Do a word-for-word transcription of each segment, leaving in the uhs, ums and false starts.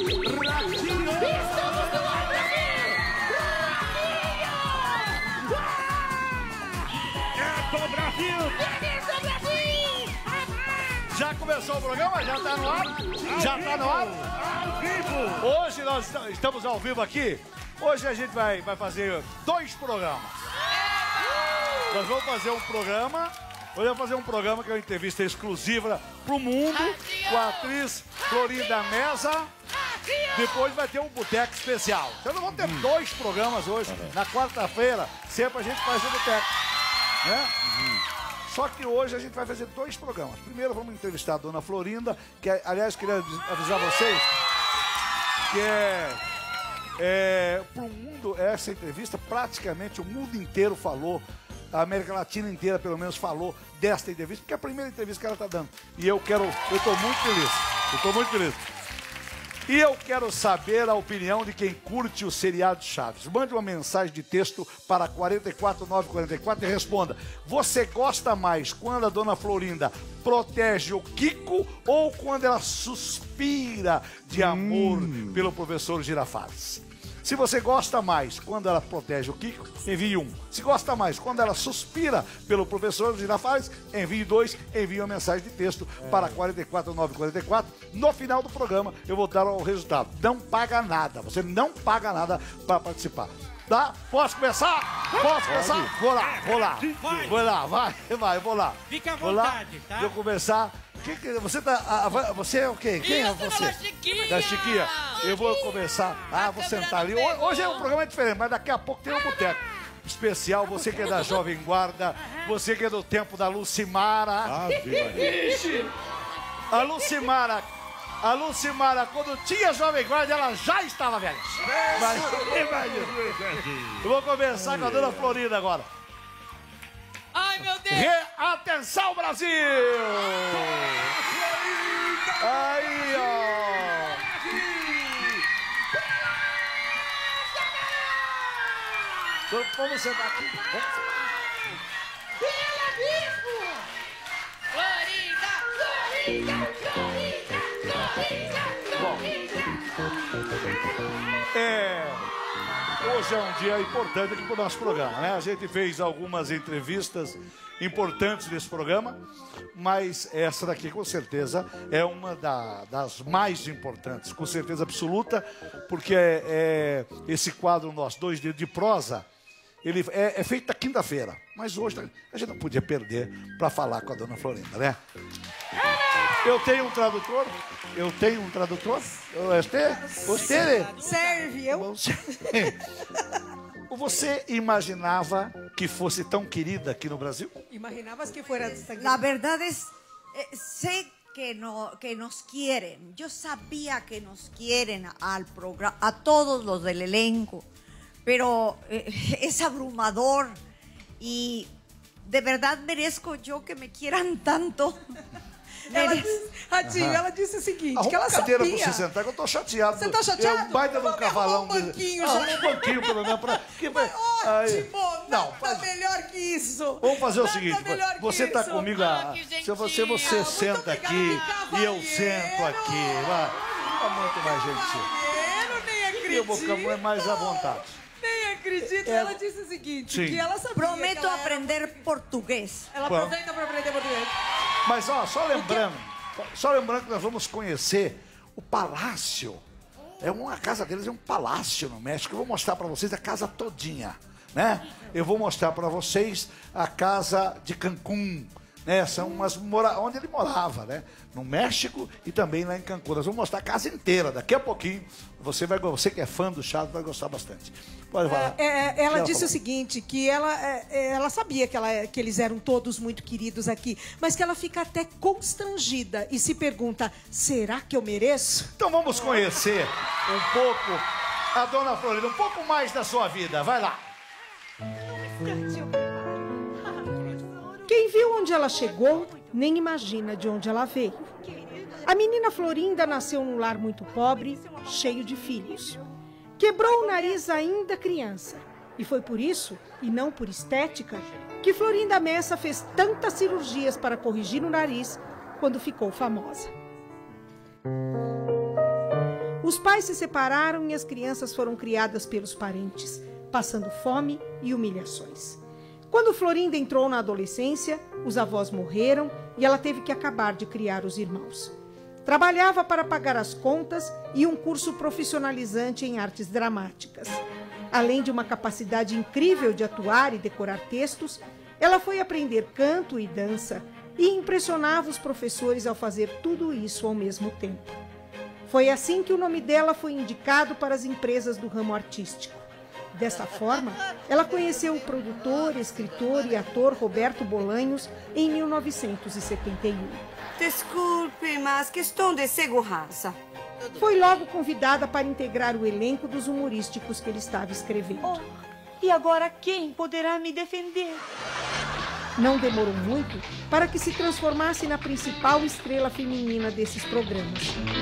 Ratinho! Estamos no ar, Brasil! Ratinho! É do Brasil! Beleza, Brasil! Já começou o programa? Já tá no ar? Já tá no ar? Ao vivo! Hoje nós estamos ao vivo aqui. Hoje a gente vai, vai fazer dois programas. Nós vamos fazer um programa. Hoje vamos fazer um programa que é uma entrevista exclusiva pro mundo com a atriz Florinda Meza. Depois vai ter um boteco especial. Então nós vamos ter dois programas hoje. Na quarta-feira, sempre a gente faz o boteco. Né? Só que hoje a gente vai fazer dois programas. Primeiro vamos entrevistar a dona Florinda, que aliás queria avisar vocês que é, é pro mundo essa entrevista, praticamente o mundo inteiro falou. A América Latina inteira, pelo menos, falou desta entrevista, porque é a primeira entrevista que ela está dando. E eu quero, eu estou muito feliz, eu estou muito feliz. E eu quero saber a opinião de quem curte o seriado Chaves. Mande uma mensagem de texto para quatro quatro nove quatro quatro e responda. Você gosta mais quando a dona Florinda protege o Kiko ou quando ela suspira de amor hum. pelo professor Girafales? Se você gosta mais quando ela protege o Kiko, envie um. Se gosta mais quando ela suspira pelo professor Girafales, envie dois. Envie uma mensagem de texto é. para quatro quatro nove quatro quatro. No final do programa, eu vou dar o resultado. Não paga nada. Você não paga nada para participar. Tá? Posso começar? Posso começar? Vou lá, vou lá. Vou lá, vai, vai, vou lá. Fica à vontade, tá? Vou começar. Que, que, você tá. A, a, você é o quê? Quem é você? Da Chiquinha! Da Chiquinha. Eu vou começar. Ah, vou sentar ali. Hoje é um programa diferente, mas daqui a pouco tem um boteco especial. Você que é da Jovem Guarda, você que é do tempo da Lucimara. Ah, viu? A Lucimara. A Lucimara, quando tinha Jovem Guarda, ela já estava velha. Mas, eu vou começar com a dona Florinda agora. Ai, meu Deus! Re Atenção, Brasil! Aí, ó! Vamos sentar aqui. Vamos sentar aqui. Ela mesmo! Florinda! Florinda! Florinda! Florinda! Florinda! É... Hoje é um dia importante aqui para o nosso programa, né? A gente fez algumas entrevistas importantes nesse programa, mas essa daqui, com certeza, é uma da, das mais importantes, com certeza absoluta, porque é, é, esse quadro nosso, Dois Dedos de Prosa, ele é, é feito na quinta-feira, mas hoje a gente não podia perder para falar com a dona Florinda, né? Eu tenho um tradutor, eu tenho um tradutor, você, você, serve, eu? Você imaginava que fosse tão querida aqui no Brasil? Imaginavas que fuera... La verdad es, eh, sé que, no, que nos quieren, yo sabía que nos quieren al programa, a todos los del elenco, pero eh, es abrumador y de verdad merezco yo que me quieran tanto. Ela disse, Ratinho, ela disse o seguinte, Arruma que ela cadeira sabia. pra você sentar, que eu tô chateado. Você tá chateado? É um baita de um cavalão. Um banquinho, ah, já. um banquinho, pelo menos, pra... Que... Ótimo! Não, Nada faz... melhor que isso. Vamos fazer o Nada seguinte, você tá isso. comigo, a... se você, você ah, senta aqui e eu sento aqui, vai. Tá muito mais gentil. Eu nem acredito. E eu vou ficar mais à vontade. Nem acredito. É... Ela disse o seguinte, Sim. que ela sabia. Prometo que ela aprender era... português. Ela Bom. promete para aprender português. Mas, ó, só lembrando, só lembrando que nós vamos conhecer o Palácio. É uma a casa deles, é um palácio no México. Eu vou mostrar para vocês a casa todinha, né? Eu vou mostrar para vocês a casa de Cancún, né? São umas mora... onde ele morava, né? No México e também lá em Cancún. Nós vamos mostrar a casa inteira. Daqui a pouquinho você vai, você que é fã do Chaves vai gostar bastante. Pode falar. É, é, ela ela disse falou? o seguinte, que ela, é, ela sabia que, ela, que eles eram todos muito queridos aqui, mas que ela fica até constrangida e se pergunta, será que eu mereço? Então vamos conhecer um pouco a dona Florinda, um pouco mais da sua vida. Vai lá. Quem viu onde ela chegou, nem imagina de onde ela veio. A menina Florinda nasceu num lar muito pobre, cheio de filhos. Quebrou o nariz ainda criança. E foi por isso, e não por estética, que Florinda Meza fez tantas cirurgias para corrigir o nariz quando ficou famosa. O Os pais se separaram e as crianças foram criadas pelos parentes, passando fome e humilhações. Quando Florinda entrou na adolescência, os avós morreram e ela teve que acabar de criar os irmãos. Trabalhava para pagar as contas e um curso profissionalizante em artes dramáticas. Além de uma capacidade incrível de atuar e decorar textos, ela foi aprender canto e dança e impressionava os professores ao fazer tudo isso ao mesmo tempo. Foi assim que o nome dela foi indicado para as empresas do ramo artístico. Dessa forma, ela conheceu o produtor, escritor e ator Roberto Bolanhos em mil novecentos e setenta e um. Desculpe, mas questão de segurança. Foi logo convidada para integrar o elenco dos humorísticos que ele estava escrevendo. Oh, e agora quem poderá me defender? Não demorou muito para que se transformasse na principal estrela feminina desses programas.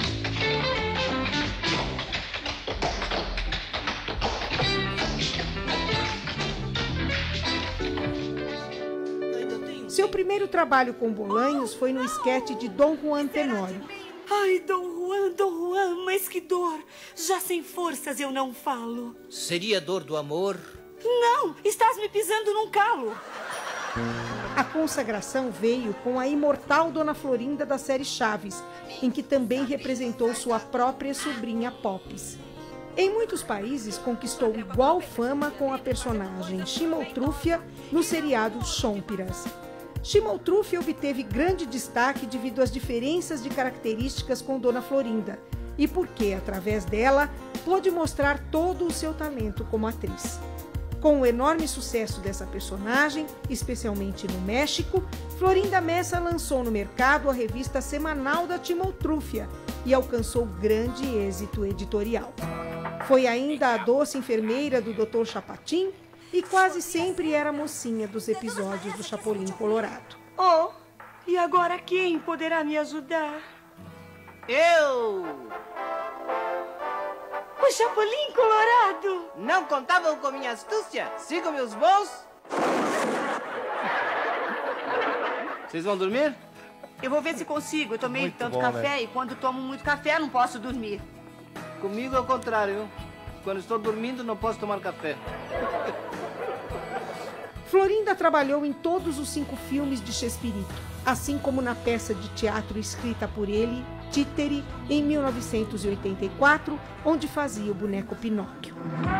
Seu primeiro trabalho com Bolanhos foi no esquete de Dom Juan Tenório. Ai, Dom Juan, Dom Juan, mas que dor! Já sem forças eu não falo. Seria dor do amor? Não, estás me pisando num calo. A consagração veio com a imortal Dona Florinda da série Chaves, em que também representou sua própria sobrinha Popes. Em muitos países, conquistou igual fama com a personagem Chimoltrúfia no seriado Chompiras. Chimoltrúfia obteve grande destaque devido às diferenças de características com Dona Florinda e porque, através dela, pôde mostrar todo o seu talento como atriz. Com o enorme sucesso dessa personagem, especialmente no México, Florinda Messa lançou no mercado a revista semanal da Chimoltrúfia e alcançou grande êxito editorial. Foi ainda a doce enfermeira do doutor Chapatin e quase sempre era a mocinha dos episódios do Chapolin Colorado. Oh, e agora quem poderá me ajudar? Eu! O Chapolin Colorado! Não contavam com minha astúcia? Sigam meus bons? Vocês vão dormir? Eu vou ver se consigo. Eu tomei Muito tanto bom, café né? e quando tomo muito café não posso dormir. Comigo é o contrário. Quando estou dormindo não posso tomar café. Florinda trabalhou em todos os cinco filmes de Chespirito, assim como na peça de teatro escrita por ele, Títere, em mil novecentos e oitenta e quatro, onde fazia o boneco Pinóquio.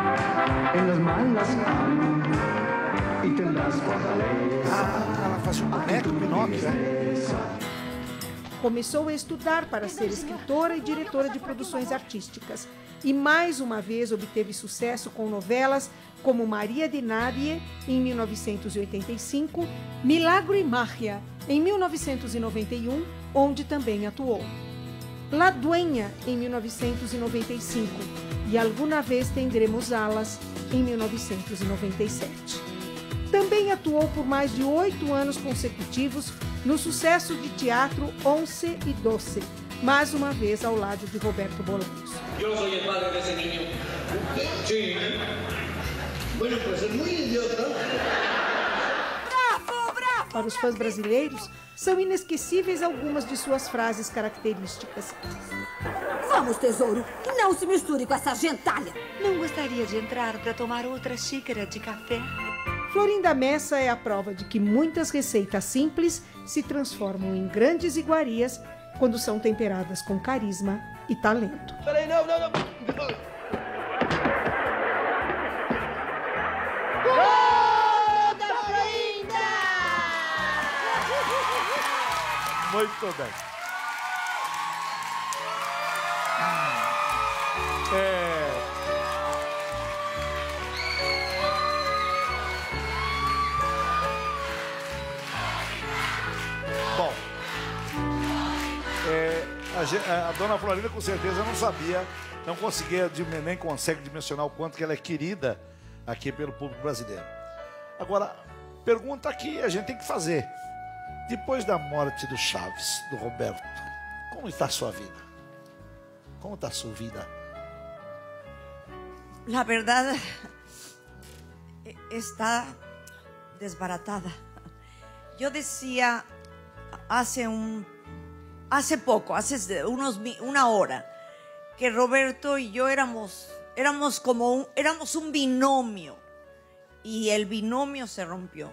Ah, ela fazia um boneco, Pinóquio, né? Começou a estudar para ser escritora e diretora de produções artísticas e mais uma vez obteve sucesso com novelas como Maria de Nadie, em mil novecentos e oitenta e cinco, Milagro e Magia, em mil novecentos e noventa e um, onde também atuou. La Dueña, em mil novecentos e noventa e cinco, e Alguna Vez Tendremos Alas, em mil novecentos e noventa e sete. Também atuou por mais de oito anos consecutivos no sucesso de teatro Once e Doce, mais uma vez ao lado de Roberto Bolanhos. Eu sou o padre desse niño. Sim. Bueno, pues es muy idiota. Bravo, bravo! Para os fãs brasileiros, são inesquecíveis algumas de suas frases características. Vamos, tesouro, não se misture com essa gentalha. Não gostaria de entrar para tomar outra xícara de café? Florinda Messa é a prova de que muitas receitas simples se transformam em grandes iguarias quando são temperadas com carisma e talento. Peraí, não, não, não. Muito bem. É... Bom, é, a, ge- a dona Florinda com certeza não sabia, não conseguia, dim- nem consegue dimensionar o quanto que ela é querida aqui pelo público brasileiro. Agora, pergunta que a gente tem que fazer. Depois da morte do Chaves, do Roberto, como está a sua vida? Como está a sua vida? La verdad está desbaratada. Yo decía hace un, hace poco, hace unos, mi- una hora, que Roberto y yo éramos, éramos como un, éramos un binomio y el binomio se rompió.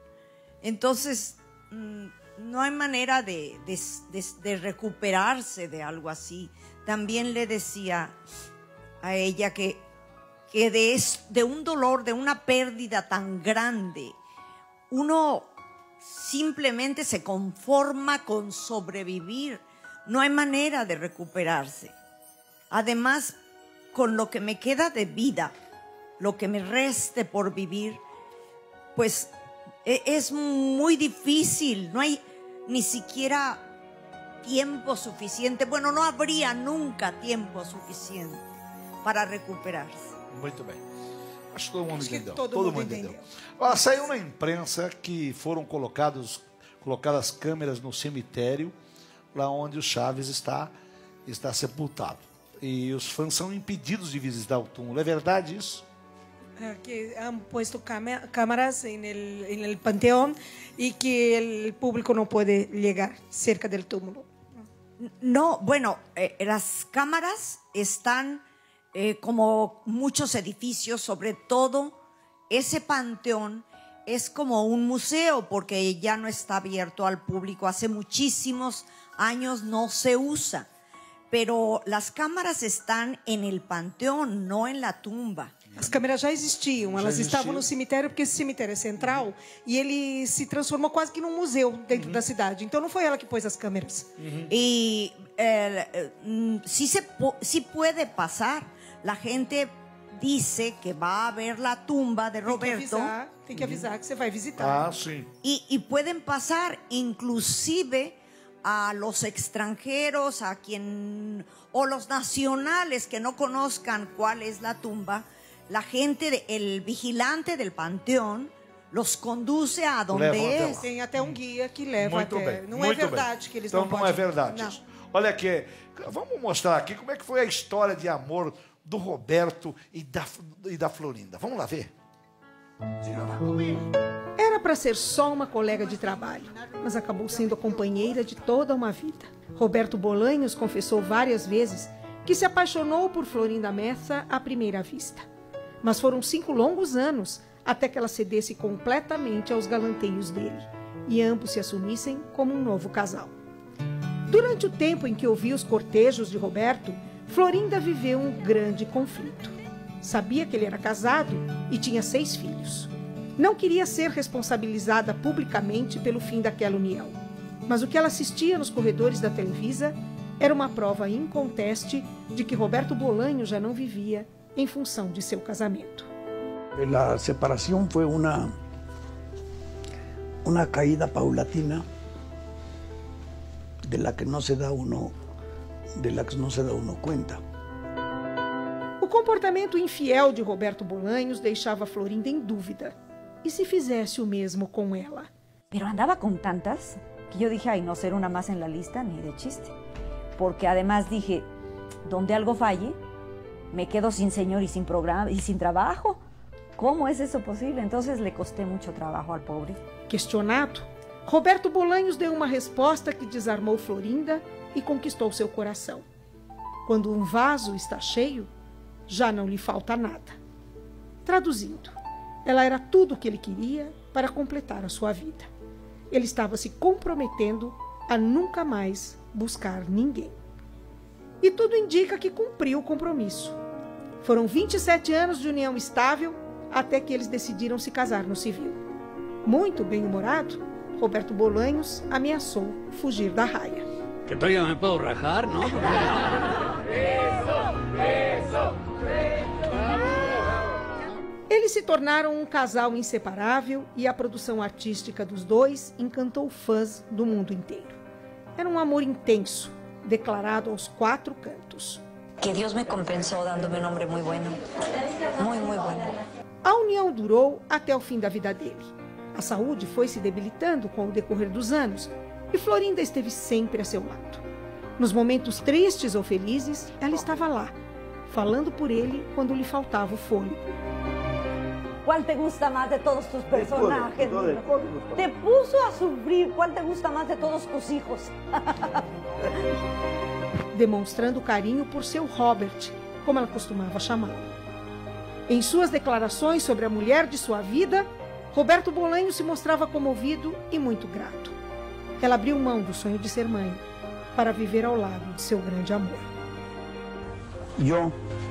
Entonces, mmm, no hay manera de, de, de, de recuperarse de algo así. También le decía a ella que, que de, de un dolor, de una pérdida tan grande, uno simplemente se conforma con sobrevivir. No hay manera de recuperarse. Además, con lo que me queda de vida, lo que me reste por vivir, pues es muy difícil. No hay ni siquiera tiempo suficiente. Bueno, no habría nunca tiempo suficiente para recuperarse. Muito bem. Acho que todo mundo Acho que entendeu. todo Todo mundo mundo entendeu. entendeu. Olha, saiu na imprensa que foram colocados, colocadas câmeras no cemitério, lá onde o Chaves está, está sepultado. E os fãs são impedidos de visitar o túmulo. É verdade isso? Que han puesto cama- cámaras en el, en el panteón y que el público no puede llegar cerca del túmulo. No, bueno, eh, las cámaras están eh, como muchos edificios, sobre todo ese panteón es como un museo porque ya no está abierto al público. Hace muchísimos años no se usa, pero las cámaras están en el panteón, no en la tumba. As câmeras já existiam, Já elas existiam. estavam no cemitério porque esse cemitério é central e ele se transformou quase que num museu dentro da cidade. Então não foi ela que pôs as câmeras. Y eh, eh, mm, sí, se pu- sí puede pasar. La gente dice que va a ver la tumba de Tem que Roberto avisar, tem que avisar que você vai visitar. Ah, sim. y, y pueden pasar inclusive a los extranjeros, a quien o los nacionales que no conozcan cuál es la tumba. La gente, de- el vigilante del panteón los conduce a donde Levam até es. lá. Tem até um guia que leva Muito até. bem. Não muito é verdade bem. que eles então, não não podem. é verdade Não. isso. Olha aqui, vamos mostrar aqui como é que foi a história de amor do Roberto e da, e da Florinda. Vamos lá ver? Era para ser só uma colega de trabalho, mas acabou sendo a companheira de toda uma vida. Roberto Bolanhos confessou várias vezes que se apaixonou por Florinda Messa à primeira vista. Mas foram cinco longos anos até que ela cedesse completamente aos galanteios dele e ambos se assumissem como um novo casal. Durante o tempo em que ouvia os cortejos de Roberto, Florinda viveu um grande conflito. Sabia que ele era casado e tinha seis filhos. Não queria ser responsabilizada publicamente pelo fim daquela união. Mas o que ela assistia nos corredores da Televisa era uma prova inconteste de que Roberto Bolanhos já não vivia em função de seu casamento. La separación fue una, una caída paulatina de la que no se da uno, de la que no se da uno cuenta. O comportamento infiel de Roberto Bolanhos deixava Florinda em dúvida. E se fizesse o mesmo com ela? Pero andaba con tantas que yo dije, ay, no ser una más en la lista ni de chiste. Porque además dije, donde algo falle, me quedo sin señor y sin programa y sin trabajo. ¿Cómo es eso posible? Entonces le costé mucho trabajo al pobre. Questionado, Roberto Bolanhos deu uma resposta que desarmou Florinda e conquistou seu coração. Quando um vaso está cheio, já não lhe falta nada. Traduzindo, ela era tudo o que ele queria para completar a sua vida. Ele estava se comprometendo a nunca mais buscar ninguém. E tudo indica que cumpriu o compromisso. Foram vinte e sete anos de união estável até que eles decidiram se casar no civil. Muito bem-humorado, Roberto Bolanhos ameaçou fugir da raia. Que todavía me puedo rajar, ¿no? Eles se tornaram um casal inseparável e a produção artística dos dois encantou fãs do mundo inteiro. Era um amor intenso, declarado aos quatro cantos. Que Dios me compensó dándome un hombre muy bueno. Muy, muy bueno. A união durou até o fim da vida dele. A saúde foi se debilitando com o decorrer dos anos e Florinda esteve sempre a seu lado. Nos momentos tristes ou felizes, ela estava lá, falando por ele quando lhe faltava o fôlego. ¿Cuál te gusta más de todos tus personajes? De todo, de todo, de todo. Te puso a sufrir. ¿Cuál te gusta más de todos tus hijos? demonstrando carinho por seu Robert, como ela costumava chamá-lo. Em suas declarações sobre a mulher de sua vida, Roberto Bolanhos se mostrava comovido e muito grato. Ela abriu mão do sonho de ser mãe para viver ao lado de seu grande amor. Yo,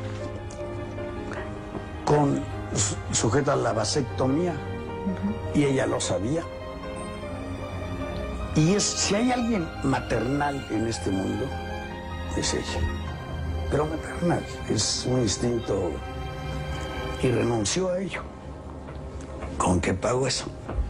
con sujeta a la vasectomía, uh-huh. y ella lo sabía. Y es, si hay alguien maternal en este mundo, es ella. Pero maternal, es un instinto y renunció a ello. ¿Con qué pago eso?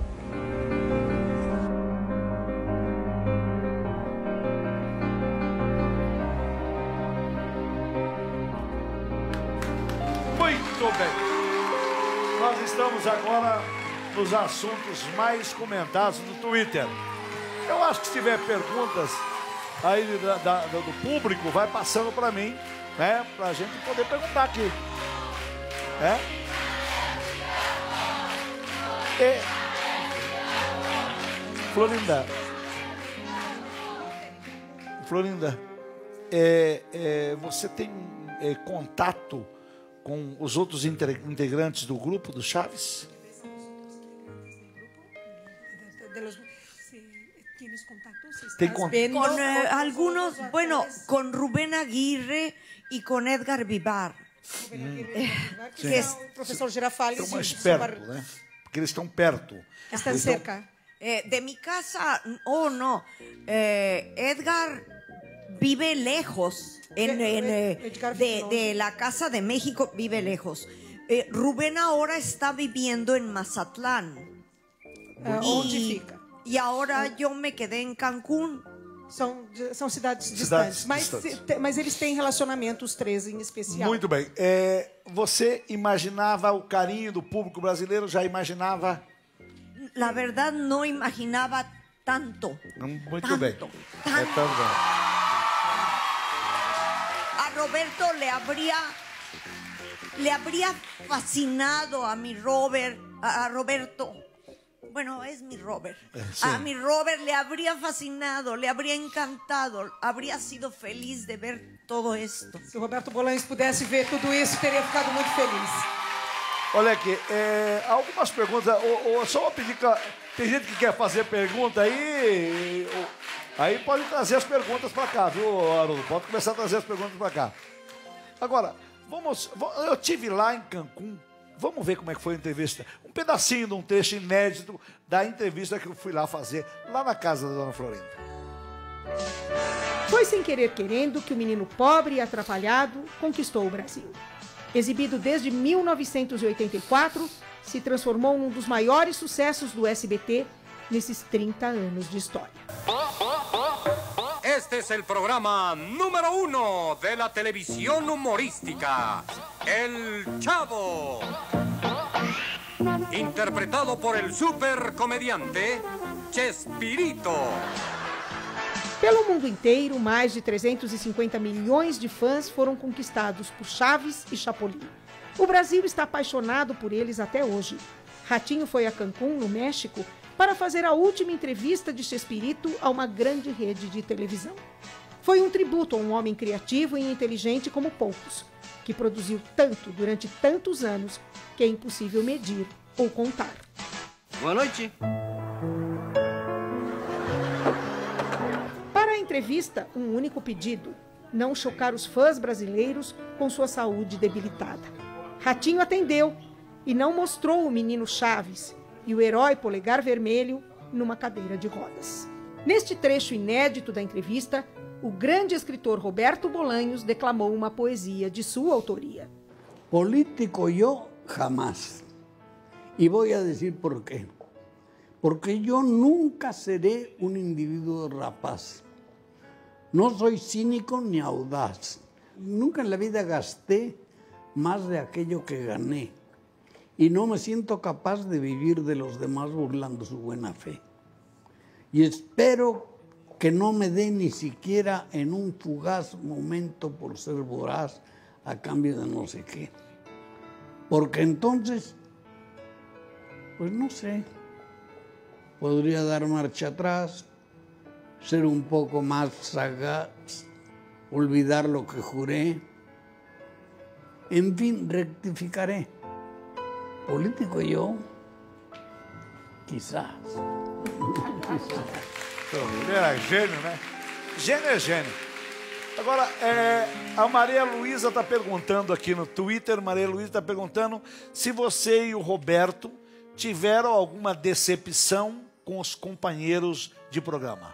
Muito bem. Nós estamos agora nos assuntos mais comentados do Twitter. Eu acho que se tiver perguntas aí da, da, do público, vai passando para mim, né? Pra gente poder perguntar aqui. É? E... Florinda. Florinda, é, é, você tem é, contato com os outros integrantes do grupo do Chaves? Con eh, algunos, bueno, con Rubén Aguirre y con Edgar Vivar. Hum. Eh, que é o professor Girafales. Estão mais perto, né? Porque eles estão perto. Estão eles cerca. Estão... Eh, de mi casa, oh no, eh, Edgar vive lejos, en, en, eh, de, de la Casa de México vive lejos. Eh, Rubén ahora está viviendo en Mazatlán. Uh, onde fica? E agora eu me quedei em Cancún. São, são cidades, cidades distantes, mas, distantes. mas eles têm relacionamento, os três em especial. Muito bem. É, você imaginava o carinho do público brasileiro? Já imaginava? La verdade, não imaginava tanto. Muito tanto, bem. Tanto. É tão bem. A Roberto le habría, le habría fascinado a mi Robert, a, a Roberto. Bueno, es mi Robert. Sí. A mi Robert le habría fascinado, le habría encantado, habría sido feliz de ver todo esto. Se o Roberto Bolanhos pudesse ver tudo isso, teria ficado muito feliz. Olha aqui, é, algumas perguntas. Ou, ou, só vou pedir que tem gente que quer fazer pergunta aí. Ou, aí pode trazer as perguntas para cá, viu, Haroldo? Pode começar a trazer as perguntas para cá. Agora, vamos. Eu tive lá em Cancún. Vamos ver como é que foi a entrevista. Um pedacinho de um trecho inédito da entrevista que eu fui lá fazer, lá na casa da dona Florinda. Foi sem querer querendo que o menino pobre e atrapalhado conquistou o Brasil. Exibido desde mil novecentos e oitenta e quatro, se transformou num dos maiores sucessos do S B T nesses trinta anos de história. Este es el programa número uno de la televisión humorística, El Chavo. Interpretado por el supercomediante Chespirito. Pelo mundo inteiro, mais de trezentos e cinquenta milhões de fãs foram conquistados por Chaves e Chapolin. O Brasil está apaixonado por eles até hoje. Ratinho foi a Cancún, no México, para fazer a última entrevista de Chespirito a uma grande rede de televisão. Foi um tributo a um homem criativo e inteligente como poucos, que produziu tanto durante tantos anos que é impossível medir ou contar. Boa noite. Para a entrevista, um único pedido: não chocar os fãs brasileiros com sua saúde debilitada. Ratinho atendeu e não mostrou o menino Chaves e o herói Polegar Vermelho numa cadeira de rodas. Neste trecho inédito da entrevista, o grande escritor Roberto Bolanhos declamou uma poesia de sua autoria. Político yo jamás. Y voy a decir por qué. Porque yo nunca seré un individuo rapaz. No soy cínico ni audaz. Nunca en la vida gasté más de aquello que gané. Y no me siento capaz de vivir de los demás burlando su buena fe. Y espero que no me dé ni siquiera en un fugaz momento por ser voraz a cambio de no sé qué. Porque entonces, pues no sé, podría dar marcha atrás, ser un poco más sagaz olvidar lo que juré. En fin, rectificaré. Político yo, quizás. Ele era gênio, né? Gênio é gênio. Agora, é, a Maria Luísa está perguntando aqui no Twitter, Maria Luísa está perguntando se você e o Roberto tiveram alguma decepção com os companheiros de programa.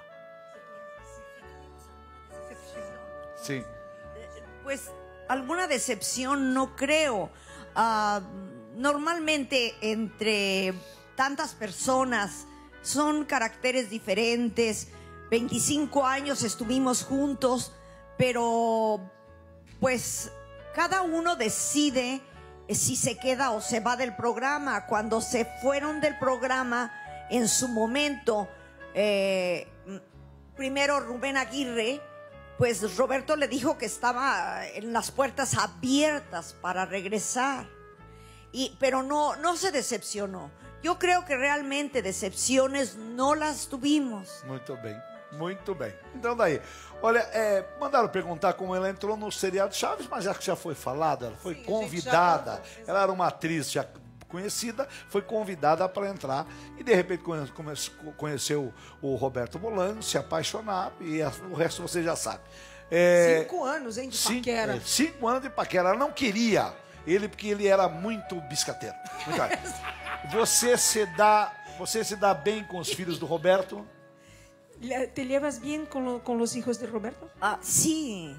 Sim. Pues alguna decepción no creo. Uh, normalmente entre tantas personas son caracteres diferentes. veinticinco años estuvimos juntos, pero pues cada uno decide si se queda o se va del programa. Cuando se fueron del programa, en su momento, eh, primero Rubén Aguirre, pues Roberto le dijo que estaba en las puertas abiertas para regresar. Y, pero no, no se decepcionó. Yo creo que realmente decepciones no las tuvimos. Muito bem, muito bem. Então daí, olha, é, mandaram perguntar como ela entrou no seriado Chaves, mas acho que já foi falado, ela foi Sim, convidada. Ela era uma atriz já conhecida, foi convidada para entrar e de repente conhe, conheceu o Roberto Bolaño, se apaixonaram e o resto você já sabe. É, cinco anos, hein, de cinco, paquera. É, cinco anos de paquera. Ela não queria ele porque ele era muito biscateiro. Muito você se dá, você se dá bem com os filhos do Roberto? ¿Te llevas bien con, lo, con los hijos de Roberto? Ah, sí.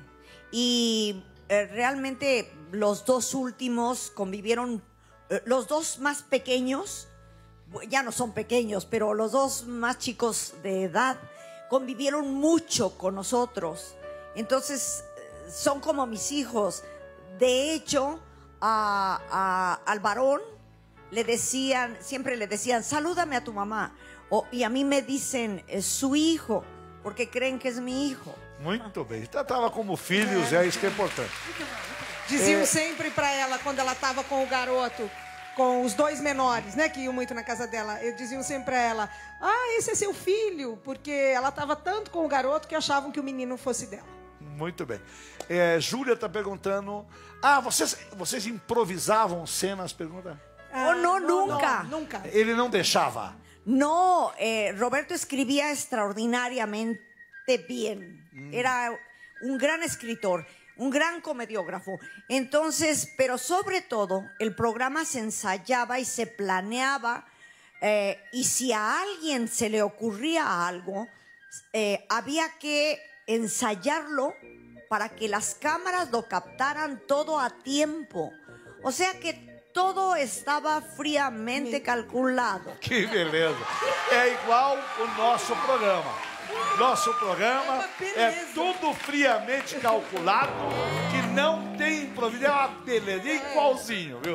Y eh, realmente los dos últimos convivieron. Los dos más pequeños, ya no son pequeños, pero los dos más chicos de edad convivieron mucho con nosotros. Entonces, son como mis hijos. De hecho, a, a, al varón le decían, siempre le decían, salúdame a tu mamá. O, y a mí me dicen, es su hijo, porque creen que es mi hijo. Muito bem. Tratava como filhos, é, é isso que é importante. Diziam é... sempre para ela, quando ela estava com o garoto, com os dois menores, né, que iam muito na casa dela, diziam sempre para ela, ah, esse é seu filho, porque ela estava tanto com o garoto que achavam que o menino fosse dela. Muito bem. É, Júlia está perguntando, ah, vocês, vocês improvisavam cenas, pergunta? Ah, oh, no, no, nunca. No, nunca. Ele não deixava? No, eh, Roberto escribía extraordinariamente bien. Mm. Era un gran escritor, un gran comediógrafo. Entonces, pero sobre todo, el programa se ensayaba y se planeaba. Eh, y si a alguien se le ocurría algo, eh, había que ensayarlo para que las cámaras lo captaran todo a tiempo. O sea que todo estava friamente calculado. Que beleza. É igual o nosso programa. Nosso programa é tudo friamente calculado, que não tem improviso. É uma beleza, é igualzinho, viu?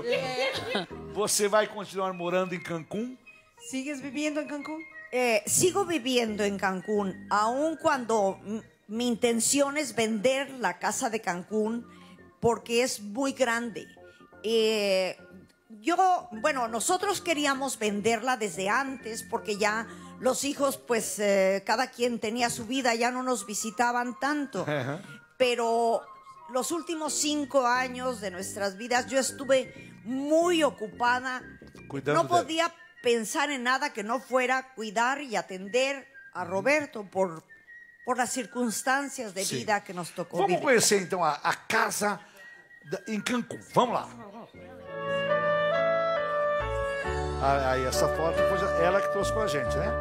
Você vai continuar morando em Cancún? ¿Sigues viviendo en Cancún? Eh, sigo viviendo en Cancún, aun cuando mi intención es vender la casa de Cancún porque es muy grande. Eh, yo, bueno, nosotros queríamos venderla desde antes porque ya los hijos, pues, eh, cada quien tenía su vida, ya no nos visitaban tanto. Uh-huh. Pero los últimos cinco años de nuestras vidas yo estuve muy ocupada. Cuidando no podía de... pensar en nada que no fuera cuidar y atender a Roberto por, por las circunstancias de Sim. vida que nos tocó Vamos vivir. conhecer, então, a, a casa da, em Cancún. Vamos lá. Aí, essa foto foi ela que trouxe pra gente, né?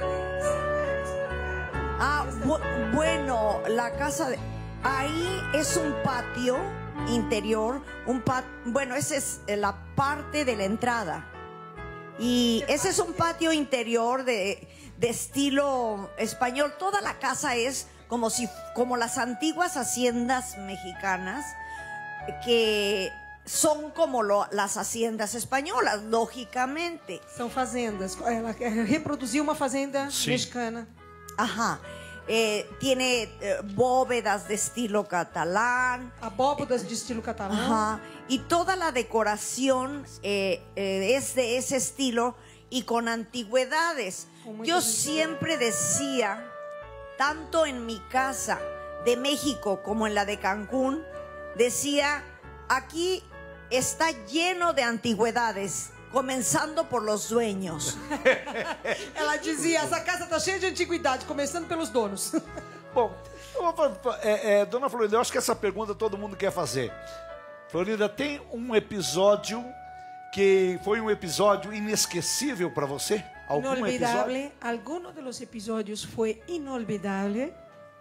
Ah, bu bueno, la casa de... Ahí es un patio interior, un pat bueno, esa es la parte de la entrada. Y ese es un patio interior de, de estilo español. Toda la casa es como, si, como las antiguas haciendas mexicanas, que son como lo, las haciendas españolas, lógicamente. São fazendas. Ela reproduziu uma fazenda Sí. mexicana. Ajá. Eh, tiene eh, bóvedas de estilo catalán. Abóbodas de estilo catalán. Ajá. Y toda la decoración eh, eh, es de ese estilo y con antigüedades. Yo siempre decía, tanto en mi casa de México como en la de Cancún, decía, aquí está lleno de antigüedades, comenzando por los dueños. Ela dizia, essa casa tá cheia de antiguidade, começando pelos donos. Bom, eu vou fa- é, é, dona Florinda, eu acho que essa pergunta todo mundo quer fazer. Florinda, tem um episódio que foi um episódio inesquecível para você? Algum episódio? Inolvidable, alguno de los episodios fue inolvidable.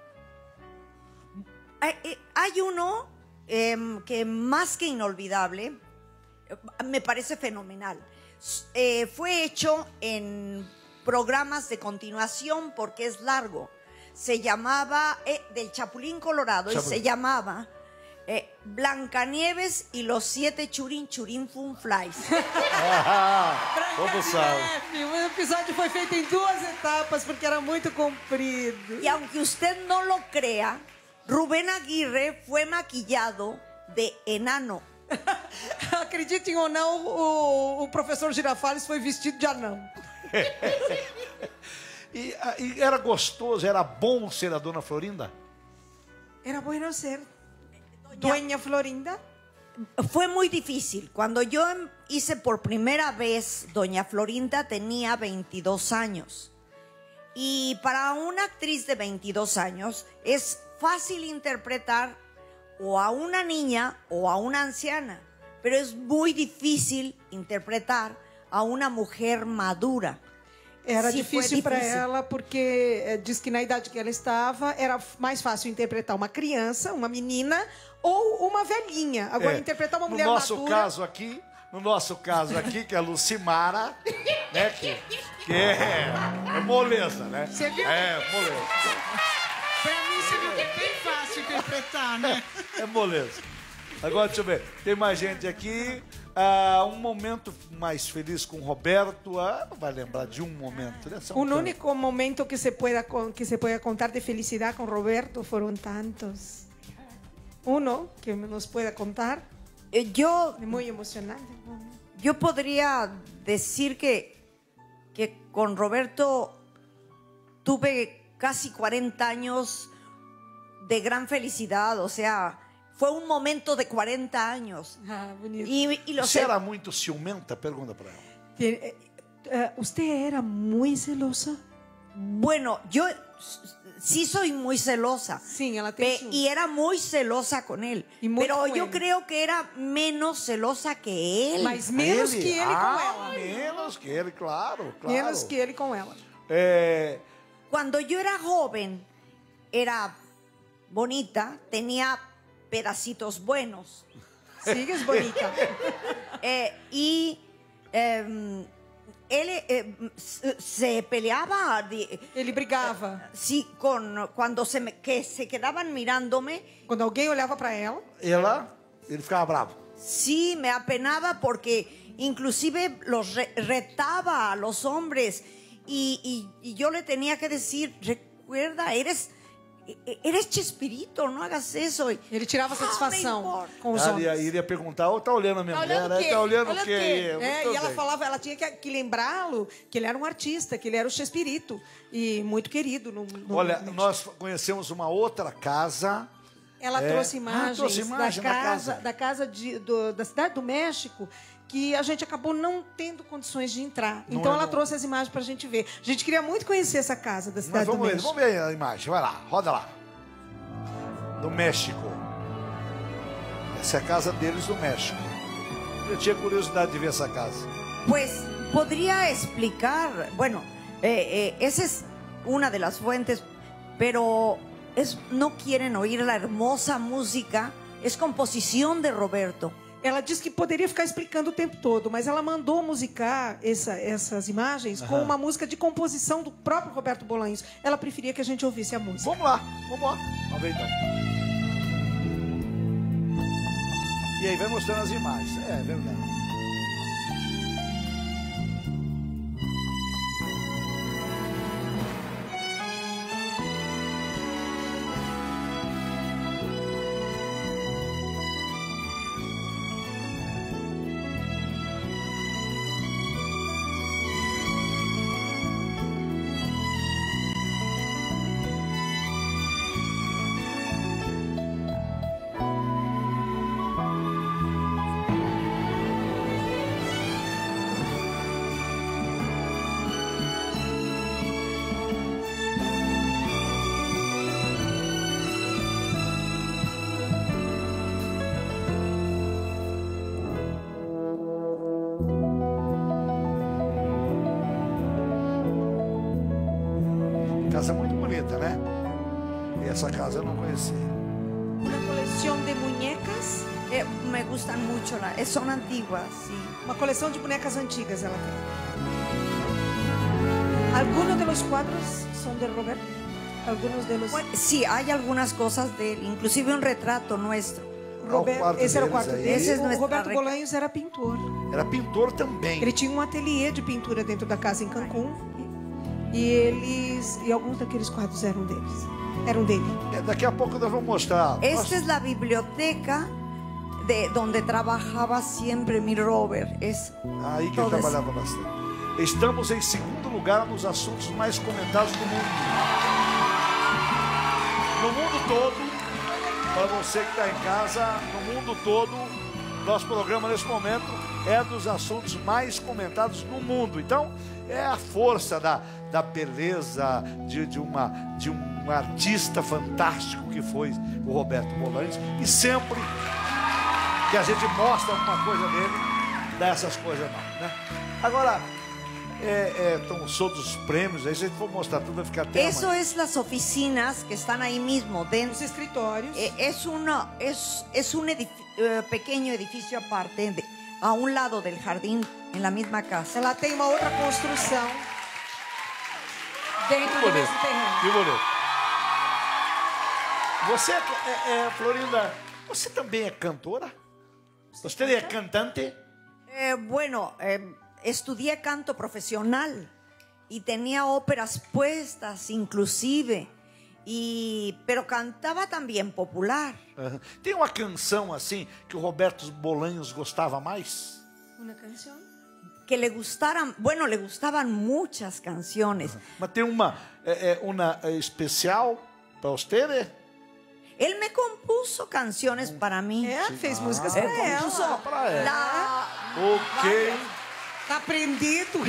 Hay, eh, hay uno em, que más que inolvidable, eh, me parece fenomenal. S- eh, fue hecho en programas de continuación porque es largo. Se llamaba, eh, del Chapulín Colorado, y Chapulín. se llamaba eh, Blancanieves y los siete churin churin fun flies. Ah, como sabe. Neve, o episódio foi feito em duas etapas porque era muito comprido. Y aunque usted no lo crea, Rubén Aguirre fue maquillado de enano. Acreditem ou não, o, o professor Girafales foi vestido de anão. E, ah, e era gostoso, era bom ser a dona Florinda? Era bueno ser Dueña Florinda. Fue muy difícil. Cuando yo em- hice por primera vez Doña Florinda tenía veintidós años. Y para una actriz de veintidós años es fácil interpretar o a una niña o a una anciana, pero es muy difícil interpretar a una mujer madura. Era Sí, foi difícil para difícil. ela porque eh, diz que na idade que ela estava era f- mais fácil interpretar uma criança, uma menina ou uma velhinha. Agora É, interpretar uma no mulher nosso madura. caso aqui, no nosso caso aqui, que é a Lucimara, né, que, que é, é moleza, né? Você viu? É, moleza. Pra mim, você viu que é bem fácil interpretar, né? É moleza. Agora, deixa eu ver, tem mais gente aqui. Ah, um momento mais feliz com o Roberto. Ah, não vai lembrar de um momento, né? São O tantos. único momento que se pueda con- que se pueda contar de felicidade com Roberto foram tantos. Uno que nos pueda contar. Eh, Yo, Muy emocionante. yo podría decir que, que con Roberto tuve casi cuarenta años de gran felicidad, o sea, fue un momento de cuarenta años. Ah, bonito. Y, y lo Você sé. era muito ciumenta? Pergunta pra ela. Eh, eh, ¿Usted era muy celosa? Bueno, yo s- sí soy muy celosa. Sí, ela tem Pe- ciúme. y era muy celosa con él. Y muy Pero con yo él. creo que era menos celosa que él. Mas menos Ele? que ele ah, com ela. menos que ele, claro, claro. Menos que ele com ela. É, Cuando yo era joven, era bonita, tenía pedacitos buenos. Sigues bonita. Eh, y em, él eh, s- se peleaba. de- Ele brigava. sí, con cuando se me, que se quedaban mirándome. Quando alguém olhava para ela, ela, ele ficava bravo. Sí, me apenaba porque inclusive los re- retaba a los hombres y, y- y yo le tenía que decir, recuerda, eres, e- eres Chespirito, no hagas eso. Y, ele tirava "Ah, me satisfação importa." com os Ela homens. ia, iria perguntar, ou tá olhando a minha Tá mulher, olhando o né? quê? Tá olhando o Olhando quê? É, Muito e ela bem. falava, ela tinha que, que lembrá-lo que ele era um artista, que ele era o Chespirito e muito querido. No, no Olha, no- nós conhecemos uma outra casa. Ela É. trouxe Ah, imagens, trouxe imagem da da casa, casa. da casa de- do- da cidade do México que a gente acabou não tendo condições de entrar. Não então é, ela não. trouxe as imagens pra gente ver. A gente queria muito conhecer essa casa da Mas cidade do vamos ver, México. vamos ver a imagem. Vai lá, roda lá. Do México. Essa é a casa deles do México. Eu tinha curiosidade de ver essa casa. Pues podría explicar, bueno, eh, eh, esa es una de las fuentes, pero es, no quieren oír la hermosa música, es composición de Roberto. Ela disse que poderia ficar explicando o tempo todo, mas ela mandou musicar essa- essas imagens com Aham. uma música de composição do próprio Roberto Bolanhos. Ela preferia que a gente ouvisse a música. Vamos lá, vamos lá. Vamos ver então. E aí vai mostrando as imagens. É verdade. casa muito bonita, né? E essa casa eu não conhecia. Una colección de muñecas. Eh, me gustan mucho, la, eh, son antiguas, sí. Uma coleção de bonecas antigas ela tem. Algunos de los cuadros son de Roberto. Algunos de los. Bueno, sí, hay algunas cosas de él, inclusive un retrato nuestro. Robert, esse era o quarto dele. Esse é o Roberto re... Bolanhos era pintor. Era pintor também. Ele tinha um ateliê de pintura dentro da casa em Cancún. E eles e alguns daqueles quadros eram deles. Eram dele. É, daqui a pouco nós vamos mostrar. Esta es la biblioteca de donde trabajaba siempre mi Robert. Es Aí que ele trabalhava bastante. Estamos em segundo lugar nos assuntos mais comentados do mundo. No mundo todo, para você que está em casa, no mundo todo, nosso programa nesse momento é dos assuntos mais comentados no mundo. Então, é a força da, da beleza de, de, uma, de um artista fantástico que foi o Roberto Bolanhos. E sempre que a gente mostra alguma coisa dele, dá essas coisas não, né? Agora, é, é, estão todos os prêmios, aí se a gente for mostrar tudo vai ficar até Eso amanhã. es las oficinas que están ahí mismo, dentro. Los escritorios. Eh, es, una, es, es un edif eh, pequeño edificio aparte, de, a un lado del jardín, en la misma casa. Ela tem uma outra construção dentro Que do bonito, mesmo terreno. que bonito. Você, é, é, Florinda, você também é cantora? Você é cantante? Eh, bueno, eh, estudié canto profesional y tenía óperas puestas, inclusive, y, pero cantaba también popular. Uhum. Tem uma canção assim que o Roberto Bolanhos gostava mais? Una canción. Que le gustaran, bueno, le gustaban muchas canciones. Uhum. Mas tem uma, é, é, uma especial para você? Él me compuso canciones para mí. É, fez Ah, músicas Él para ela. compuso para ela. la- Ok. Tá aprendido.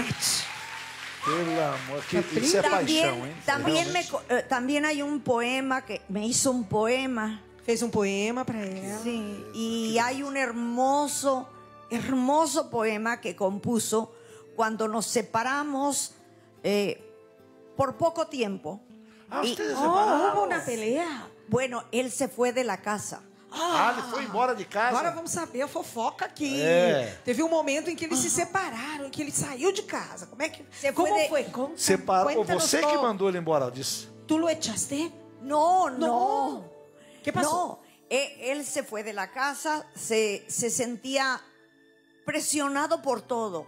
Pelo amor, que isso é paixão, hein? También, me, co- eh, también hay un poema que me hizo un poema. Fez um poema para ela. Sí, y hay un hermoso, hermoso poema que compuso cuando nos separamos eh, por poco tiempo. Ah, Y- ustedes se Oh, separaram. hubo uma pelea. bueno, él se fue de la casa. Ah, ele foi embora de casa. Agora vamos saber a fofoca aqui. É. Teve um momento em que eles se separaram, em que ele saiu de casa. Como é que Como foi de- foi? Conta, Separou. cuéntanos Você que todo. mandou ele embora, disse. Tu lo echaste? No, No. no. ¿Qué pasó? No, eh, él se fue de la casa, se, se sentía presionado por todo,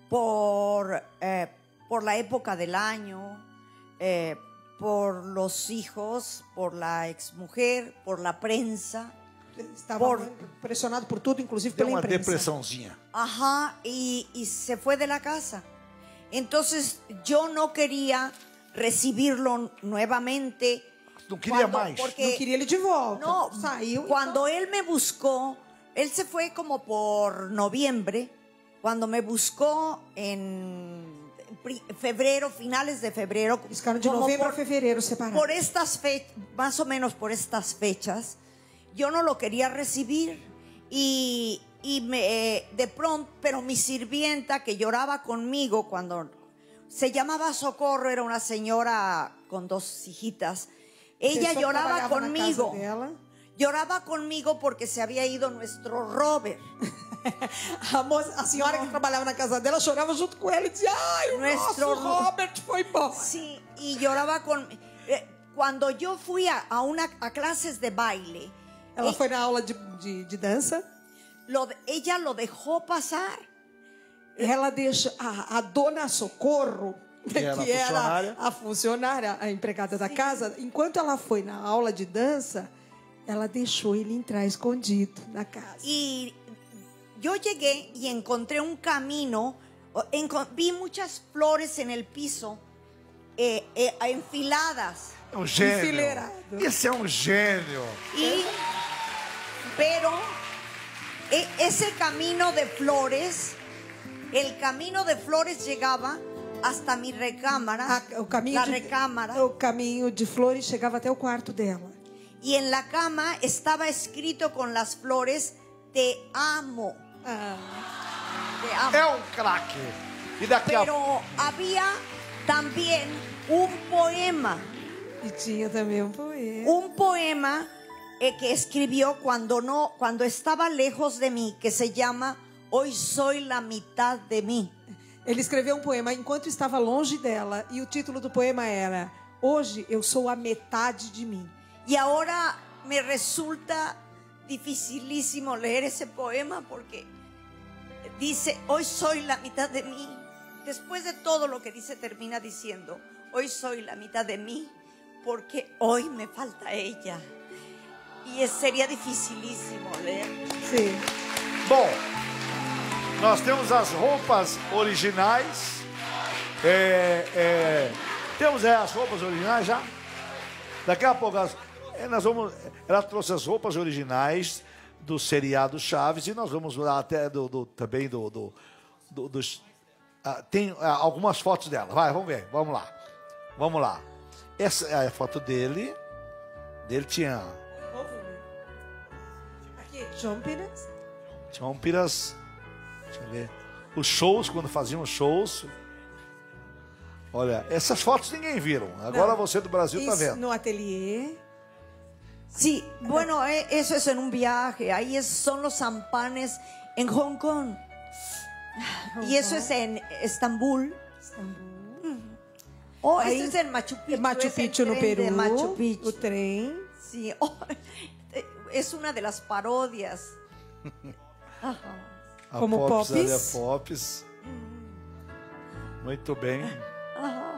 por, eh, por la época del año, eh, por los hijos, por la exmujer, por la prensa. Estava Por- pressionado por tudo, inclusive Deu pela uma imprensa. depressãozinha. Ajá, y, y se fue de la casa. Entonces yo no quería recibirlo nuevamente. Não queria cuando- mais. porque- Não queria ele de volta. No, Saiu. cuando él me buscó, él se fue como por noviembre, cuando me buscó en pri- febrero, finales de febrero, Eles ficaram de como novembro por, a fevereiro separados. por estas fechas, más o menos por estas fechas, yo no lo quería recibir y, y me, eh, de pronto, pero mi sirvienta que lloraba conmigo cuando se llamaba Socorro, era una señora con dos hijitas, ella Pessoa que lloraba trabalhava na conmigo. casa dela. Lloraba conmigo porque se había ido nuestro Robert. A, moça, a senhora que trabalhava na casa dela chorava junto com ela e dizia: Ai, o Nuestro nosso Robert foi embora. Sí, y lloraba con... eh, cuando yo fui a, a una, a clases de baile, Ela eh, foi na aula de, de, de dança. lo de- ella lo dejó pasar. Ela deixa a, a dona Socorro, Que era que era funcionária. a funcionária, a empregada da casa, enquanto ela foi na aula de dança, ela deixou ele entrar escondido na casa. Y yo llegué y encontré un camino, o- enco- vi muchas flores en el piso, eh, eh, enfiladas. É um gênio. Enfileirado. Esse é um gênio. Y, pero e- ese camino de flores, el camino de flores llegaba hasta mi recámara, A- o, caminho la de, recámara, o caminho de flores chegava até o quarto dela. y en la cama estaba escrito con las flores: te amo, Ah, te amo. É um craque. E daqui a Pero había también un poema E tinha também um poema. Un poema eh, que escribió cuando, no, cuando estaba lejos de mí, que se llama Hoy soy la mitad de mí. Ele escreveu um poema enquanto estava longe dela e o título do poema era Hoje eu sou a metade de mim. Y ahora me resulta dificilísimo leer ese poema porque dice, hoy soy la mitad de mí. Después de todo lo que dice, termina diciendo, hoy soy la mitad de mí porque hoy me falta ella. Y es, sería dificilísimo leer. Sí. Bom, nós temos as roupas originais. É, é, temos é, as roupas originais já. Daqui a pouco as, é, nós vamos. Ela trouxe as roupas originais do seriado Chaves e nós vamos lá até do, do também do, do, do dos. Ah, tem ah, algumas fotos dela. Vai, vamos ver. Vamos lá. Vamos lá. Essa é a foto dele. Dele tinha. Aqui, Chompiras. Chompiras. Deixa eu ver. Os shows, quando faziam shows. Olha, essas fotos ninguém viram. Agora Não. você do Brasil está vendo. No ateliê. Sí, bueno, eh, eso es en un viaje. Ahí es, son los zampanes en Hong Kong. Y eso es en Estambul. Oh, Ahí, eso es en Machu Picchu. Machu es el Picchu no tren Peru. de Machu Picchu. O trem. Sí, oh, es una de las parodias. Ajá. A Como Pops, Pops. ali, a Pops. Muito bem. Ajá.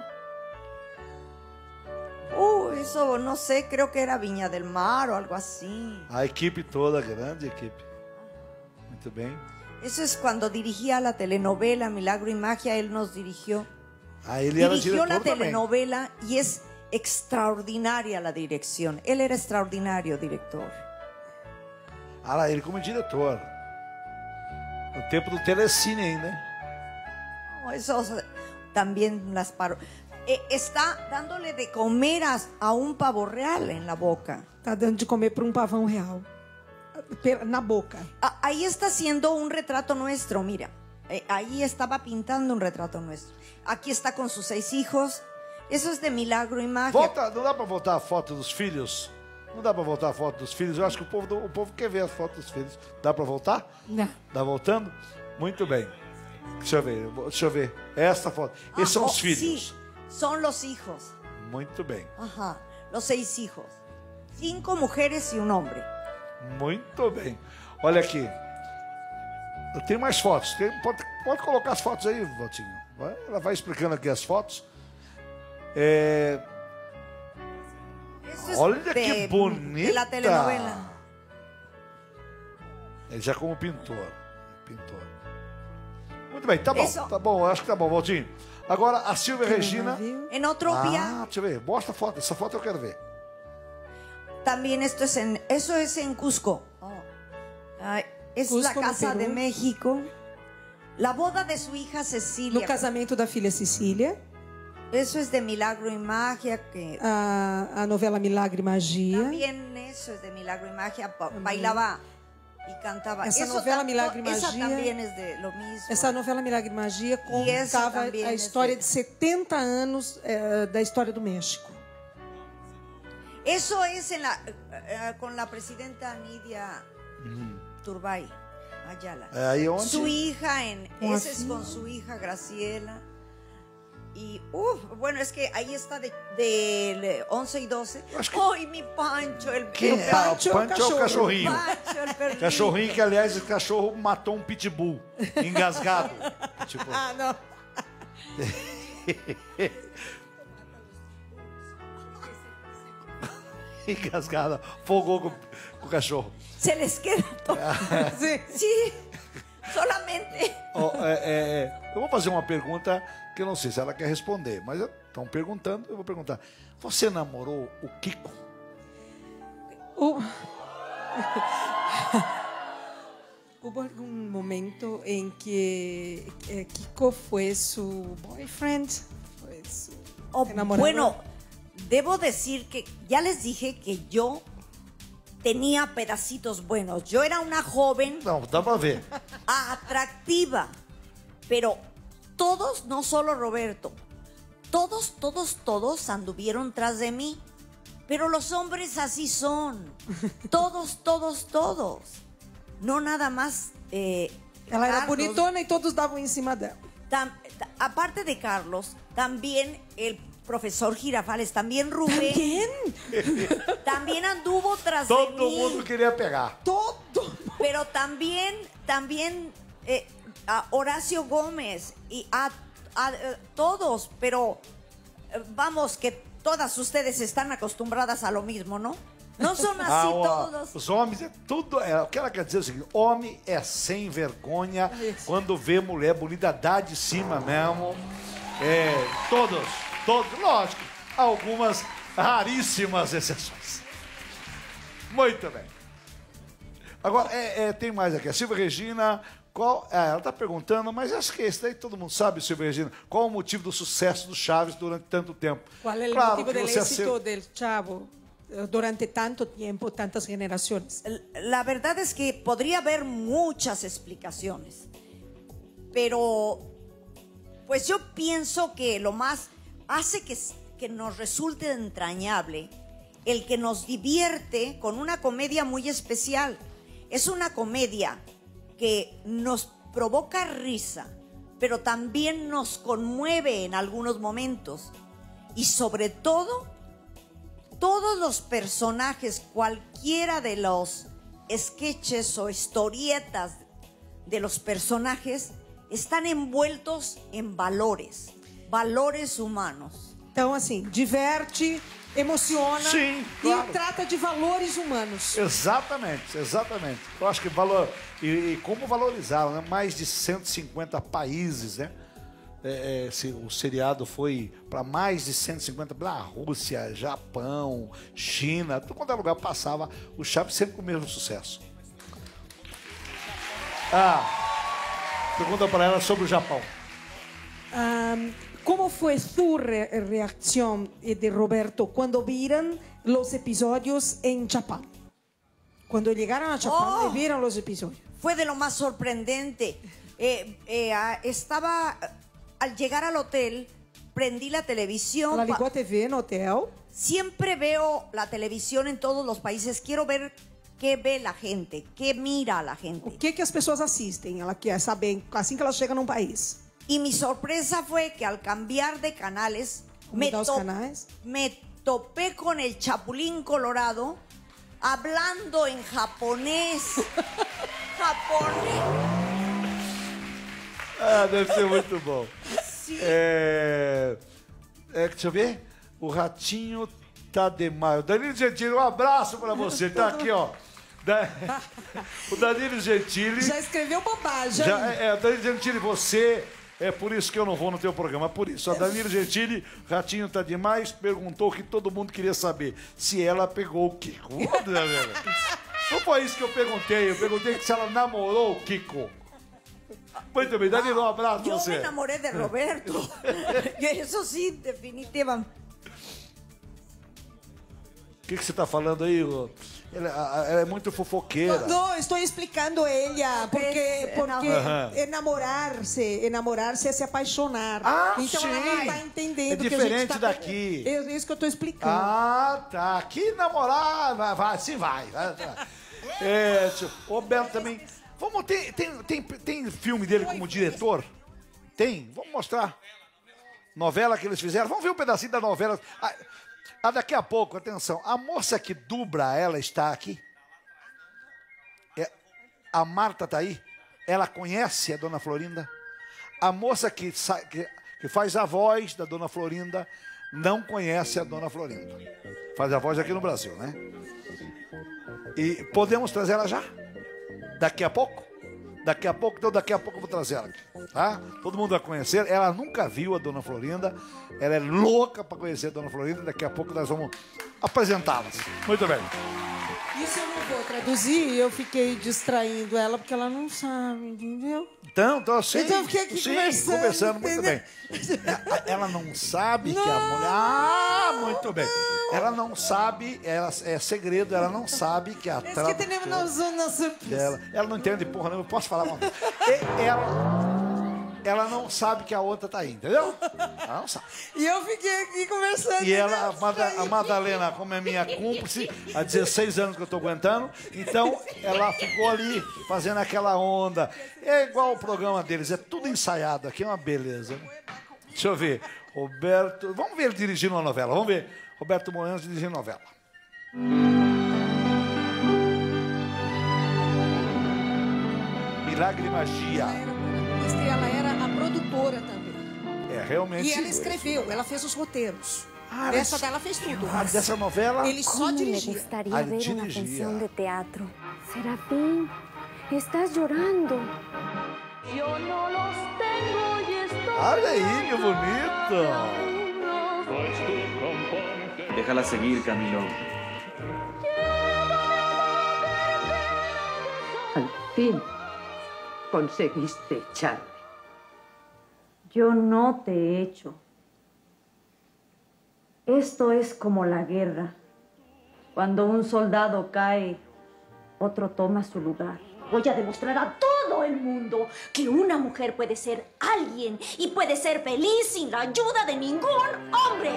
Uh, eso no sé, creo que era Viña del Mar o algo así. A equipe toda, grande equipe. Muito bem. Eso es cuando dirigía la telenovela Milagro y Magia, él nos dirigió. Ah, ele era Dirigió diretor la também. telenovela y es extraordinaria la dirección. Él era extraordinario director. Ah, lá, ele como diretor. No tempo do Telecine ainda. Oh, eso también las paro. Eh, está dándole de comer a, a un pavo real en la boca. Tá dando de comer para um pavão real. Pe- Na boca. Ah, ahí está haciendo un retrato nuestro, mira. Eh, ahí estaba pintando un retrato nuestro. Aquí está con sus seis hijos. Eso es de Milagro y Magia. Volta, não dá para voltar a foto dos filhos? Não dá para voltar a foto dos filhos? Eu acho que o povo, o povo quer ver a foto dos filhos. Dá para voltar? Não. Tá voltando? Muito bem. Deixa eu ver, deixa eu ver. Essa foto. Esses são Ah, os oh, filhos. Sí, son los hijos. Muito bem. Ajá, los seis hijos. Cinco mujeres y un hombre. Muito bem. Olha aqui. Eu tenho mais fotos. Tem- pode, pode colocar as fotos aí, Valtinho. Vai, ela vai explicando aqui as fotos. É, Eso es olha de, que bonita. de la telenovela. Ele já como pintor. Pintor. Muito bem, tá bom. Isso. Tá bom, acho que tá bom, Valtinho. Agora a Silvia Regina. En otro viaje. Ah, deixa eu ver. Mostra a foto. Essa foto eu quero ver. También esto es en, eso es en Cusco. Ay, es Cusco, la no casa Perú. de México. La boda de su hija No Cecilia. casamento da filha Cecília. Eso es de Milagro y Magia. Que A, a novela Milagre e Magia. también eso es de Milagro y Magia. ba- Bailaba y cantaba. Essa Eso novela tam- Milagre y Esa Magia- también es de lo mismo. Essa novela Milagre e Magia E essa contava também a é história de- de setenta anos eh, da história do México. Eso es en la, eh, con la presidenta Nidia Turbay Ayala. É aí onde? Su hija, en, Con ese es así. con su hija Graciela. Y, uff, bueno, es que ahí está de, de once y doce. ¡Ay, mi Pancho! El, Quem el é? Ah, o Pancho é o cachorrinho. Pancho, el perrito. Cachorrinho que, aliás, esse cachorro matou um pitbull engasgado. Tipo, Ah, não. engasgado. Fogou com, com o cachorro. Se les queda todo. Sí. Sí, solamente. Ó, é, é, é, eu vou fazer uma pergunta que eu não sei se ela quer responder, mas estão perguntando, eu vou perguntar. Você namorou o Kiko? O- Hubo algún momento en que eh, Kiko fue su boyfriend, fue su Oh, enamorado. bueno, debo decir que ya les dije que yo tenía pedacitos buenos. Yo era una joven Não, dá pra ver. atractiva, pero todos, no solo Roberto, todos, todos, todos anduvieron tras de mí. Pero los hombres así son. Todos, todos, todos. No nada más... Eh, Ela era Carlos. bonitona e todos davam em cima dela. Tam- ta- aparte de Carlos, también el profesor Girafales, también Rubén. ¿También? También anduvo tras Todo de mí. mundo queria pegar. Todo. Pero también, también eh, a Horacio Gómez y a, a, eh, todos, pero eh, vamos que todas ustedes están acostumbradas a lo mismo, ¿no? Não são assim Ah, ó, todos. os homens é tudo. É, o que ela quer dizer é o seguinte: homem é sem vergonha quando vê mulher bonita, dá de cima mesmo. É, todos, todos, lógico, algumas raríssimas exceções. Muito bem. Agora, é, é, tem mais aqui. A Silvia Regina, qual. É, ela está perguntando, mas acho que esse daí todo mundo sabe, Silvia Regina. Qual o motivo do sucesso do Chaves durante tanto tempo? Qual é o Claro motivo que do você éxito acer- del Chavo durante tanto tiempo, tantas generaciones? La verdad es que podría haber muchas explicaciones, pero pues yo pienso que lo más hace que, que nos resulte entrañable el que nos divierte con una comedia muy especial. Es una comedia que nos provoca risa, pero también nos conmueve en algunos momentos. Y sobre todo, todos los personajes, cualquiera de los sketches o historietas de los personajes, están envueltos en valores, valores humanos. Então, assim, diverte, emociona Sim, e claro. trata de valores humanos. Exatamente, exatamente. Eu acho que valor. E, e como valorizaram, né? Mais de cento e cinquenta países, né? É, é, se, o seriado foi para mais de cento e cinquenta, lá, Rússia, Japão, China, todo quanto é lugar passava, o Chaves sempre com o mesmo sucesso. Ah, pergunta para ela sobre o Japão. Um, ¿Cómo fue su re reacción eh, de Roberto cuando vieron los episodios en Chapán? Cuando llegaron a Chapán Oh. y vieron los episodios. Fue de lo más sorprendente. Eh, eh, ah, estaba, al llegar al hotel, prendí la televisión. Ela ligou a T V no hotel. Siempre veo la televisión en todos los países. Quiero ver qué ve la gente, qué mira la gente. O que, que as pessoas assistem? Ela quer saber assim que ela chega num país. Y mi sorpresa fue que al cambiar de canales, me, Mudar os to- canais. me topé con el Chapulín Colorado hablando en japonés. japonés. Ah, deve ser muito bom. É, é, deixa eu ver. O Ratinho Tademaio. Danilo Gentili, um abraço pra você. Tá aqui, ó. Da- O Danilo Gentili. Já escreveu bobagem. Já, é, é, Danilo Gentili, você. É por isso que eu não vou no teu programa, por isso. A Danilo Gentili, Ratinho tá demais, perguntou o que todo mundo queria saber. Se ela pegou o Kiko. Não foi isso que eu perguntei. Eu perguntei se ela namorou o Kiko. Muito bem, Danilo, um abraço pra Yo você. me enamoré de Roberto. Eso sí, definitivamente. O que, que você tá falando aí? Rô? Ela, a- ela é muito fofoqueira. Não, estou explicando ela, porque, porque Aham. enamorar-se, enamorar-se é se apaixonar. Ah, então ela sim. não está entendendo É que a gente diferente tá- daqui. É isso que eu estou explicando. Ah, tá. Aqui namorar, vai, vai, sim vai. vai, vai. É, tio, o Beto também. Vamos, tem, tem, tem, tem filme dele como diretor? Tem? Vamos mostrar. Novela que eles fizeram. Vamos ver um pedacinho da novela. Ah, ah, daqui a pouco, atenção. A moça que dubla ela está aqui. É, a Marta tá aí. Ela conhece a Dona Florinda. A moça que, sa- que, que faz a voz da Dona Florinda não conhece a Dona Florinda. Faz a voz aqui no Brasil, né? E podemos trazer ela já? Daqui a pouco? Daqui a pouco, então daqui a pouco eu vou trazer ela aqui, tá? Todo mundo vai conhecer. Ela nunca viu a Dona Florinda. Ela é louca para conhecer a Dona Florinda. Daqui a pouco nós vamos apresentá-las. Muito bem. Isso eu não vou traduzir, eu fiquei distraindo ela porque ela não sabe, entendeu? Então, então assim, Então eu fiquei aqui sim, conversando, conversando muito entendeu? bem. É, ela não sabe que a mulher... Ah, muito bem. Ela não sabe, ela, é segredo, ela não sabe que a Es que tradutora tenemos una zona surpresa. dela... Ela não entende porra nenhuma, eu posso falar uma coisa. E ela, ela não sabe que a outra tá aí, entendeu? Ela não sabe. E eu fiquei aqui conversando. E ela, a, Mada, a Madalena, como é minha cúmplice, há dezesseis anos que eu tô aguentando, então ela ficou ali fazendo aquela onda. É igual o programa deles, é tudo ensaiado aqui, é uma beleza. Deixa eu ver. Roberto. Vamos ver ele dirigindo uma novela, vamos ver. Roberto Moreno dirigindo novela. Milagre e Magia. E ela era a produtora também. É, realmente. E ela escreveu, ela fez os roteiros. Ah, Dessa mas- dela fez tudo. Ah, dessa novela? Ele só ¿Cómo me dirigia. gustaría Ah, ver una dirigia. función de teatro? Serafín, estás llorando. Yo no los tengo y estoy... Olha aí, que bonito. Déjala seguir, Camilo. Al fin conseguiste echarme. Yo no te he hecho. Esto es como la guerra. Cuando un soldado cae, otro toma su lugar. Voy a demostrar a todo el mundo que una mujer puede ser alguien y puede ser feliz sin la ayuda de ningún hombre.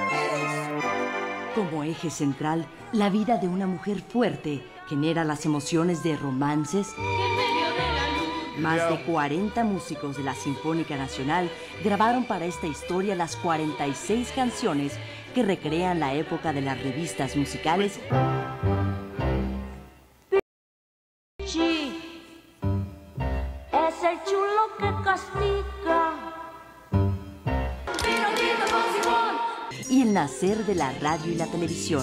Como eje central, la vida de una mujer fuerte genera las emociones de romances. Más de cuarenta músicos de la Sinfónica Nacional grabaron para esta historia las cuarenta y seis canciones que recrean la época de las revistas musicales. Sí, es el chulo que castiga. Y el nacer de la radio y la televisión.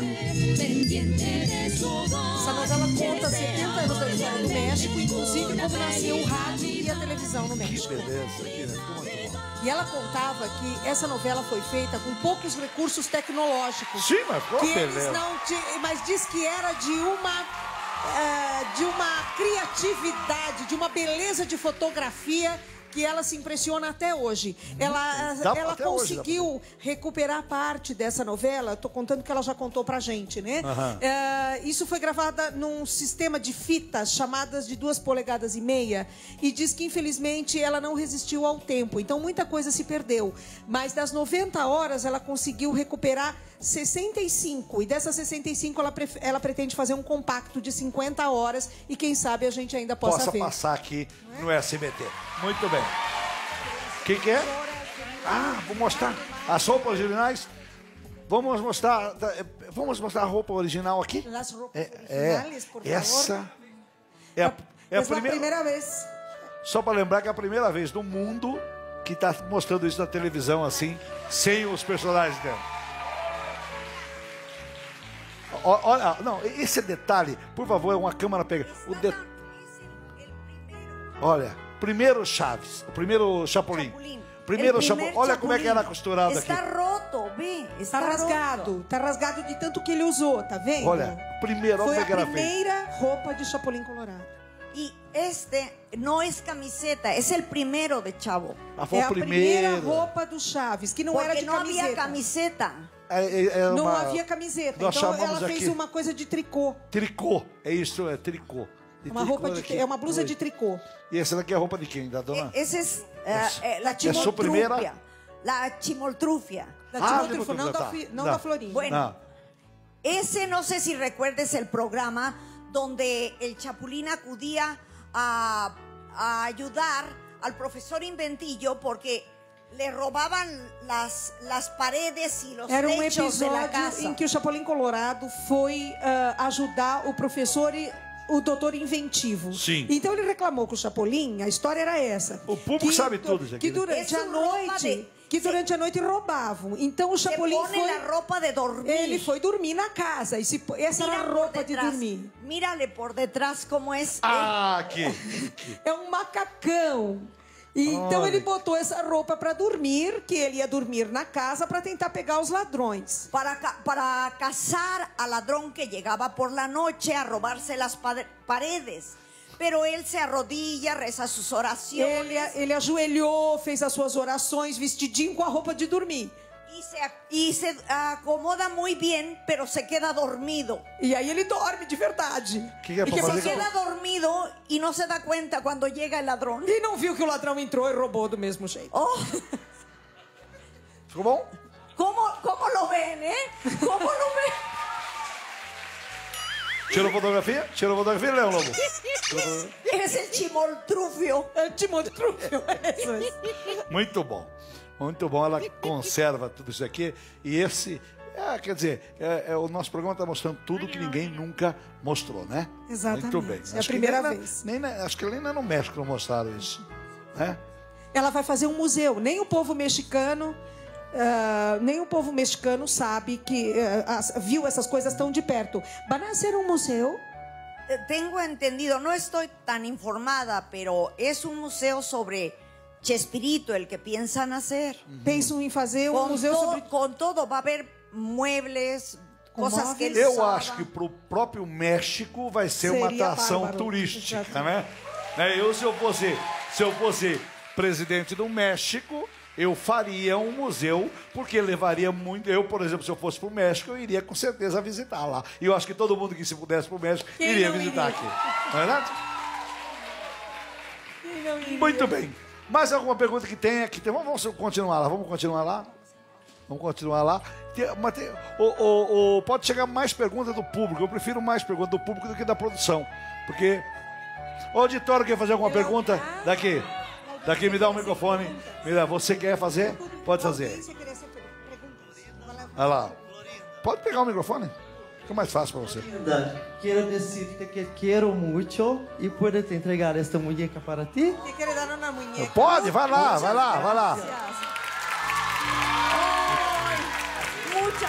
Essa novela conta setenta anos da história do México, inclusive como nasceu o rádio e a televisão no México. Que beleza aqui, né? Ficou muito bom. E ela contava que essa novela foi feita com poucos recursos tecnológicos. Sim, mas ficou que beleza. eles não ti- Mas diz que era de uma eh, de uma criatividade, de uma beleza de fotografia que ela se impressiona até hoje. Ela, Dá- ela até hoje dá conseguiu recuperar parte dessa novela. Tô contando que ela já contou pra gente, né? Aham. É, isso foi gravada num sistema de fitas chamadas de duas polegadas e meia e diz que infelizmente ela não resistiu ao tempo. Então muita coisa se perdeu. Mas das noventa horas ela conseguiu recuperar sessenta e cinco e dessas sessenta e cinco ela, pref- ela pretende fazer um compacto de cinquenta horas e quem sabe a gente ainda possa, Possa ver. passar aqui no S B T. Muito bem. O que, que é? Ah, vou mostrar as roupas originais. Vamos mostrar, vamos mostrar a roupa original aqui? Las roupas É, originales, é por favor. essa é a, é a Es la primeira. primera vez. Só para lembrar que é a primeira vez no mundo que está mostrando isso na televisão assim, sem os personagens dela. Ó- Olha, não, esse detalhe, por favor, é uma câmera pega. O de... Olha, primeiro Chaves, o primeiro Chapolin. Primeiro El Chapolin. primer Olha como é que era Chapulín. costurado aqui. Está roto, ve. Tá rasgado, tá rasgado de tanto que ele usou, tá vendo? Olha, primeiro, olha Foi como é a que era feito. primeira roupa de Chapolin Colorado. Y este no es camiseta, es el primero de Chavo. Ah, foi É o a primeira primeiro. roupa do Chaves, que não Porque era de no camiseta. había camiseta. É, é, é Não uma- havia camiseta. Nós Então chamamos ela fez aqui uma coisa de tricô. tricô. É isso, é tricô. De Uma tricô roupa de, daqui. é uma blusa Oi. de tricô. E essa daqui é a roupa de quem? Da dona? Esa es eh, eh, la ¿Es su primera? chimoltrufia. La chimoltrufia. Da Ah, Timóteo, não, da, tá. fi- não Tá. da Florinda. Bueno, Ah. ese no sé si recuerdes el programa donde el Chapulín acudía a, a ayudar al profesor Inventillo porque le robaban las, las paredes y los Era um techos de la episódio casa. em que o Chapolin Colorado foi ah, ajudar o professor e o doutor inventivo. Sim. Então ele reclamou com o Chapolin, a história era essa. O público sabe tudo isso aqui, Que né? durante Isso a roupa noite, de- que durante a noite roubavam. Então o Chapolin pone foi la ropa de dormir. ele foi dormir na casa e se, essa era a Mira por roupa de detrás, dormir. mírale por detrás cómo es. Ah, aqui. É um macacão. E então Olha. ele botou essa roupa para dormir, que ele ia dormir na casa para tentar pegar os ladrões. Para, ca- para cazar al ladrón que llegaba por la noche a robarse las pa- paredes. Pero él se arrodilla, reza sus oraciones. Ele, ele ajoelhou, fez as suas orações, vestidinho com a roupa de dormir. Y se, y se acomoda muy bien, pero se queda dormido. E aí ele dorme de verdade. Que que é Y pra se fazer? queda dormido y no se da cuenta cuando llega el ladrón. E não viu que o ladrão entrou e roubou do mesmo jeito. Oh, Ficou bom? ¿cómo, cómo lo ven, eh? ¿Cómo lo ven? Tirou fotografia? Tirou fotografia, Leão Lobo? Tirou fotografia? Es el chimoltrufio. É chimoltrufio. Isso aí. Muito bom. Muito bom. Ela conserva tudo isso aqui. E esse... É, quer dizer, é, é, o nosso programa está mostrando tudo que ninguém nunca mostrou, né? Exatamente. Muito bem. É a Acho primeira que nem vez. Na, nem na, acho que nem no México não mostraram isso. Né? Ela vai fazer um museu. Nem o povo mexicano, uh, nem o povo mexicano sabe que uh, as, viu essas coisas tão de perto. Van a hacer um museu. Eh, Tengo entendido, no estoy tan informada, pero es un museo sobre Chespirito, el que piensan hacer. Pensam em fazer um Con, museu to- sobre... con todo, va a haber muebles, Com cosas que él Eu usaba. acho que para o próprio México vai ser uma Seria atração bárbaro. turística, Exatamente. né? né? Eu, se eu fosse, se eu fosse presidente do México, eu faria um museu, porque levaria muito... Eu, por exemplo, se eu fosse para o México, eu iria com certeza visitar lá. E eu acho que todo mundo que se pudesse para o México Quem iria não visitar iria? aqui. Não é verdade? Quem não iria? Muito bem. Mais alguma pergunta que tem aqui? Tem- Vamos continuar lá, vamos continuar lá. Vamos continuar lá. Tem- mas tem- o- o- o- pode chegar mais perguntas do público. Eu prefiro mais perguntas do público do que da produção. Porque... O auditório quer fazer alguma pergunta? Daqui. Daqui, me dá o microfone. Me dá. Você quer fazer? Pode fazer. Olha lá. Pode pegar o microfone? Fica mais fácil para você. Quiero decirte que quiero mucho y puedo te entregar esta muñeca para ti. ¿Te quiere dar una muñeca? Pode, vai lá, Muchas vai lá, vai lá. gracias. Ay, muchas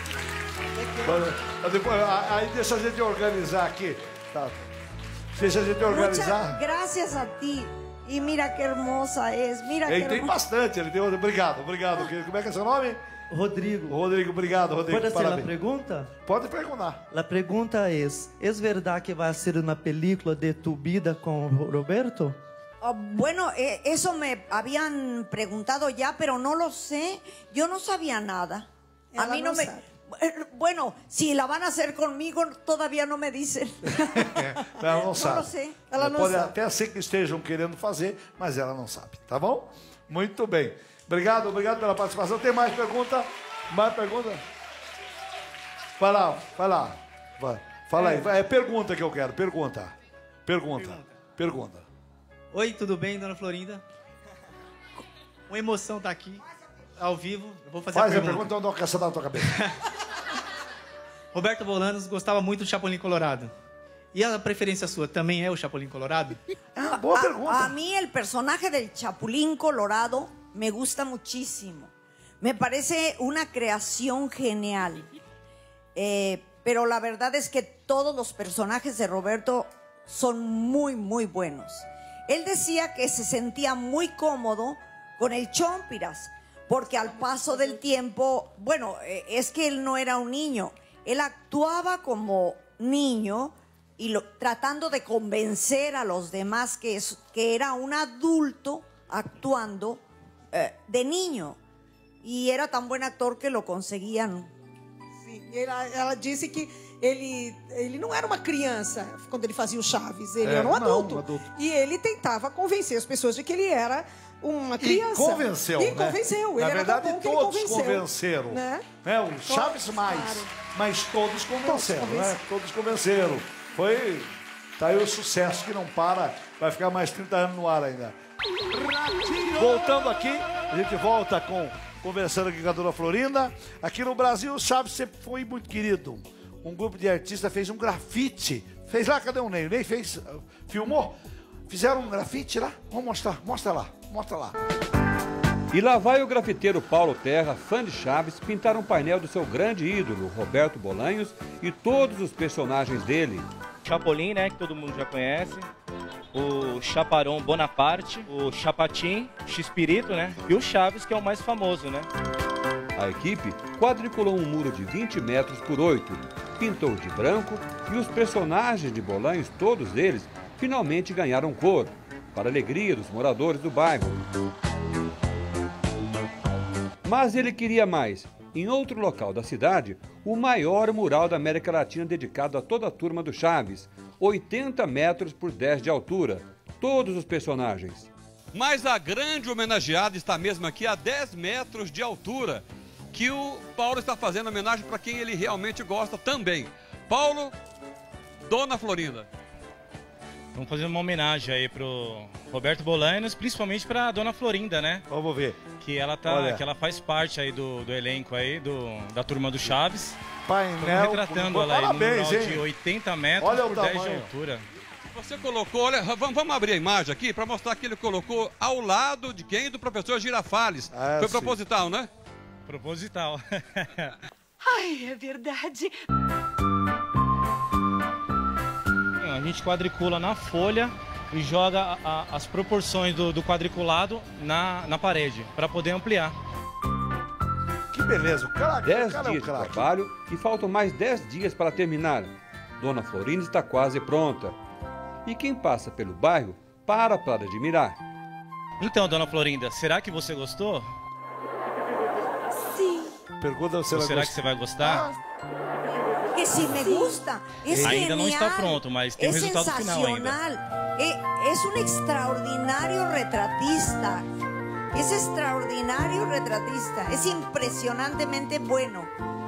Mas depois, aí deixa a gente organizar aqui. Tá. Deixa a gente organizar. Muchas gracias a ti. Y mira qué hermosa es. Mira qué Ele tem hermosa. bastante, ele tem. Obrigado, obrigado. Como é que é seu nome? Rodrigo. Rodrigo, obrigado, Rodrigo. ¿Puede hacer la Parabéns. pregunta? Pode perguntar. La pregunta es, ¿es verdad que va a ser una película de tu vida con Roberto? Ah, bueno, eh, eso me habían preguntado ya, pero no lo sé. Yo no sabía nada. A Ela mí no não me... sabe. Eh, Bueno, si la van a hacer conmigo, todavía no me dicen. Ela não sabe. lo sé. Ela não Pode sabe. até ser que estejam querendo fazer, mas ela não sabe, tá bom? Muito bem. Obrigado, obrigado pela participação. Tem mais pergunta? Mais pergunta? Vai lá, vai lá. Vai. Fala aí. Vai, é pergunta que eu quero. Pergunta. Pergunta. Pergunta. Oi, tudo bem, dona Florinda? Uma emoção tá aqui, ao vivo. Eu vou fazer Faz a a pergunta. pergunta, eu dou uma caçada na tua cabeça. Roberto Bolanos gostava muito do Chapolin Colorado. E a preferência sua também é o Chapolin Colorado? boa a, pergunta. A mí el personaje del Chapulín Colorado me gusta muchísimo. Me parece una creación genial. Eh, pero la verdad es que todos los personajes de Roberto son muy, muy buenos. Él decía que se sentía muy cómodo con el Chompiras, porque al paso del tiempo, bueno, eh, es que él no era un niño. Él actuaba como niño y lo, tratando de convencer a los demás que, es, que era un adulto actuando eh, de niño. E era tão bom ator que lo conseguiam. Sim, ela, ela disse que ele, ele não era uma criança quando ele fazia o Chaves, ele É, era um não, adulto. um adulto. E ele tentava convencer as pessoas de que ele era uma criança. E convenceu, E né? convenceu. Ele Na era verdade, tão bom que ele todos convenceu, convenceram. né? Né? O Chaves mais, claro. mas todos convenceram, Todos né? Todos convenceram. Foi... Tá aí o sucesso que não para. Vai ficar mais trinta anos no ar ainda. Voltando aqui, a gente volta com... Conversando aqui com a dona Florinda. Aqui no Brasil, o Chaves sempre foi muito querido. Um grupo de artistas fez um grafite. Fez lá, cadê o Ney? O Ney fez, uh, filmou? Fizeram um grafite lá? Vamos mostrar, mostra lá, mostra lá. E lá vai o grafiteiro Paulo Terra, fã de Chaves, pintar um painel do seu grande ídolo, Roberto Bolanhos, e todos os personagens dele. Chapolin, né, que todo mundo já conhece, o Chaparão Bonaparte, o Chapatin, Chespirito, né, e o Chaves, que é o mais famoso, né. A equipe quadriculou um muro de vinte metros por oito, pintou de branco e os personagens de Bolanhos, todos eles, finalmente ganharam cor, para a alegria dos moradores do bairro. Mas ele queria mais. Em outro local da cidade, o maior mural da América Latina dedicado a toda a turma do Chaves, oitenta metros por dez de altura, todos os personagens. Mas a grande homenageada está mesmo aqui a dez metros de altura, que o Paulo está fazendo homenagem para quem ele realmente gosta também. Paulo, Dona Florinda. Vamos fazer uma homenagem aí pro Roberto Bolanhos, principalmente pra Dona Florinda, né? Vamos ver. Que ela tá, Olha. que ela faz parte aí do, do elenco aí, do, da turma do Chaves. Painel. Estamos retratando ela aí num Parabéns, mural hein? de oitenta metros Olha o por dez de tamanho. altura. Você colocou, olha, vamos, vamos abrir a imagem aqui para mostrar que ele colocou ao lado de quem? Do professor Girafales. Ah, Foi sim. proposital, né? Proposital. Ai, é verdade. A gente quadricula na folha e joga a- a- as proporções do, do quadriculado na, na parede, para poder ampliar. Que beleza, o cara, dez o cara é um dias de craque. trabalho e faltam mais dez dias para terminar. Dona Florinda está quase pronta. E quem passa pelo bairro para para admirar. Então, Dona Florinda, será que você gostou? Sim. Pergunta se Ou ela será gosta. que você vai gostar? Que si me gusta. Es Ainda não está genial. pronto, mas tem o Es resultado final ainda. sensacional. Eh, Es un extraordinario retratista. Es extraordinario retratista. Es impresionantemente bueno.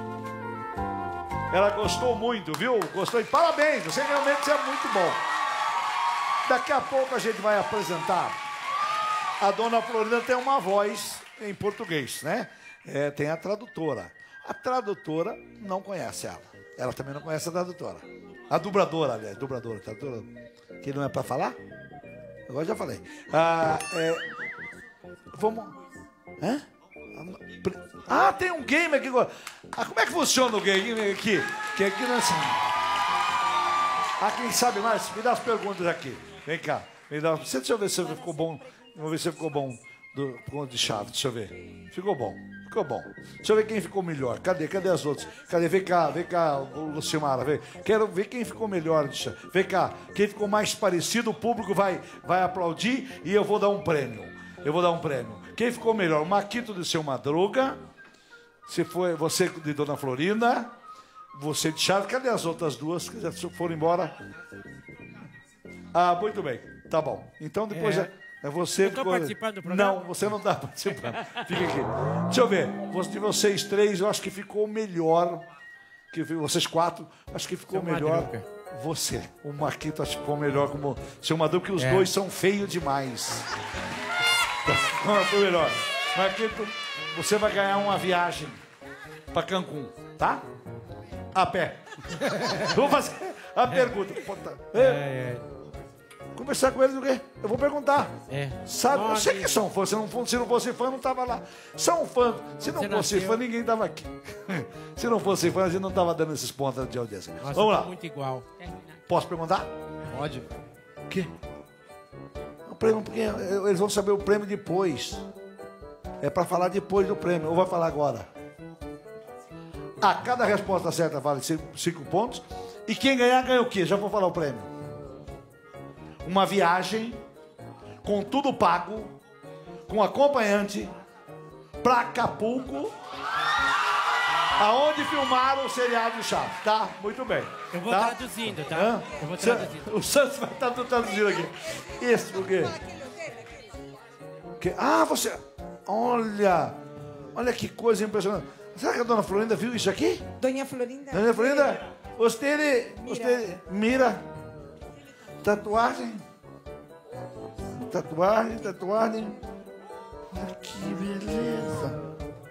Ela gostou muito, viu? Gostou e parabéns, você realmente é muito bom. Daqui a pouco a gente vai apresentar. A Dona Florinda tem uma voz em português, né? É, tem a tradutora. A tradutora não conhece ela. Ela também não conhece a tradutora. A dubladora, aliás, dubladora, tradutora. Que não é pra falar? Agora já falei. Ah, é... Vamos... Hã? Ah, tem um game aqui. Ah, como é que funciona o game aqui? Que aqui não é assim. Ah, quem sabe mais? Me dá as perguntas aqui. Vem cá. Me dá... Deixa eu ver se ficou bom. Vamos ver se ficou bom do conto de Chaves. Deixa eu ver. Ficou bom. Ficou bom. Deixa eu ver quem ficou melhor. Cadê? Cadê as outras? Cadê? Vem cá, vem cá, Lucimara. Vem. Quero ver quem ficou melhor. Vem cá. Quem ficou mais parecido, o público vai, vai aplaudir e eu vou dar um prêmio. Eu vou dar um prêmio. Quem ficou melhor? O Maquito de Seu Madruga. Se foi você de Dona Florinda. Você de Chaves. Cadê as outras duas que já foram embora? Ah, muito bem. Tá bom. Então depois É. já... É você Eu tô ficou- participando do programa? Não, você não está participando. Fica aqui. Deixa eu ver. De vocês três, eu acho que ficou melhor. Que vocês quatro, acho que ficou Seu melhor. Madruga. Você. O Marquito acho que ficou melhor como Seu Madruga, porque os É. dois são feios demais. Não, foi melhor. Marquito, você vai ganhar uma viagem para Cancún, tá? A pé. Vou fazer a pergunta. É, é. Conversar com eles o quê? Eu vou perguntar. É. Sabe, eu Nove. sei que são fãs. Se não, for- se não fosse fã, não tava lá. São fãs. Se não Você fosse nasceu. fã, ninguém tava aqui. Se não fosse fã, a gente não tava dando esses pontos de audiência. Nossa, Vamos tá lá. muito igual. Posso perguntar? Pode. O quê? O prêmio, porque eles vão saber o prêmio depois. É para falar depois do prêmio. Ou vai falar agora? A cada resposta certa vale cinco, cinco pontos. E quem ganhar, ganha o quê? Já vou falar o prêmio. Uma viagem com tudo pago, com acompanhante, para Acapulco, aonde filmaram o seriado do Chaves, tá? Muito bem. Eu vou tá? traduzindo, tá? Hã? Eu vou Sa- traduzindo. O Santos vai estar traduzindo aqui. Isso, por quê? Que- Ah, você... Olha! Olha que coisa impressionante. Será que a Dona Florinda viu isso aqui? Doña Florinda. Dona Florinda, você, você mira tatuagem, tatuagem, tatuagem. Olha que beleza.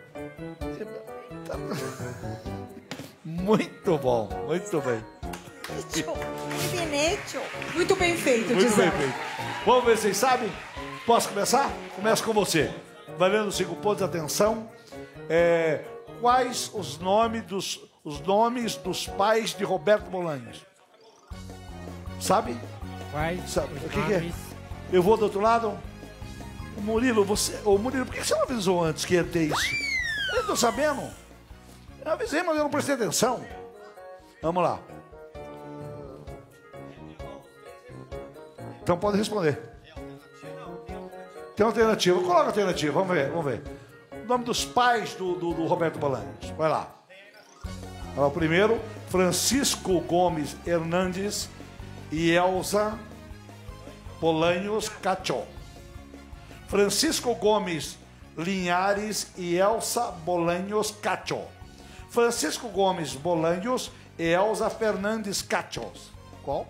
Muito bom, muito bem. Muy bien hecho. Muito bem feito, Muito bem Gisele. feito. Vamos ver se vocês sabem. Posso começar? Começo com você. Valendo cinco pontos, atenção. É, quais os nomes dos os nomes dos pais de Roberto Bolanhos? Sabe? Quais Sabe? os O que, que é? nomes? Eu vou do outro lado? O Murilo, você. Ô Murilo, por que você não avisou antes que ia ter isso? Eu tô sabendo. Eu avisei, mas eu não prestei atenção. Vamos lá. Então pode responder. Tem uma alternativa. Coloca a alternativa, vamos ver, vamos ver. nome dos pais do, do, do Roberto Bolanhos. Vai lá. Vai lá. O primeiro, Francisco Gomes Hernandes e Elza Bolanhos Cachó. Francisco Gomes Linhares e Elsa Bolanhos Cachó. Francisco Gomes Bolanhos e Elza Fernandes Cachós. Qual?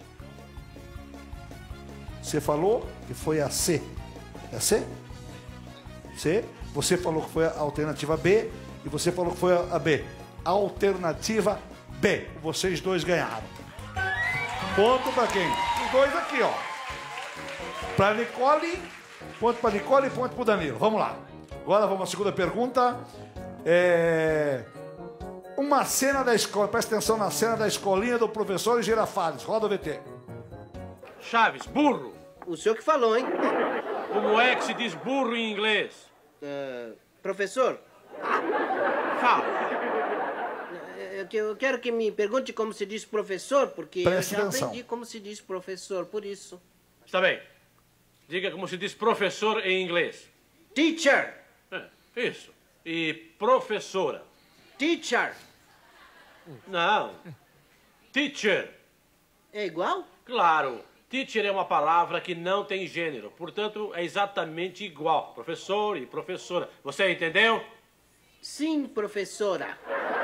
Você falou que foi a C. É C? C. Você falou que foi a alternativa B e você falou que foi a B. Alternativa B. Vocês dois ganharam. Ponto para quem? Os dois aqui, ó. Para Nicole, ponto para Nicole e ponto para o Danilo. Vamos lá. Agora vamos à segunda pergunta. É... Uma cena da escola. Presta atenção na cena da escolinha do professor Girafales. Roda o V T. Chaves, burro. O senhor que falou, hein? Como é que se diz burro em inglês? Uh, professor? Fala. Eu, eu quero que me pergunte como se diz professor, porque Preste eu já atenção. aprendi como se diz professor, por isso. Está bem. Diga como se diz professor em inglês. Teacher. É, isso. E professora. Teacher. Não. Teacher. É igual? Claro. Teacher é uma palavra que não tem gênero. Portanto, é exatamente igual. Professor e professora. Você entendeu? Sim, professora.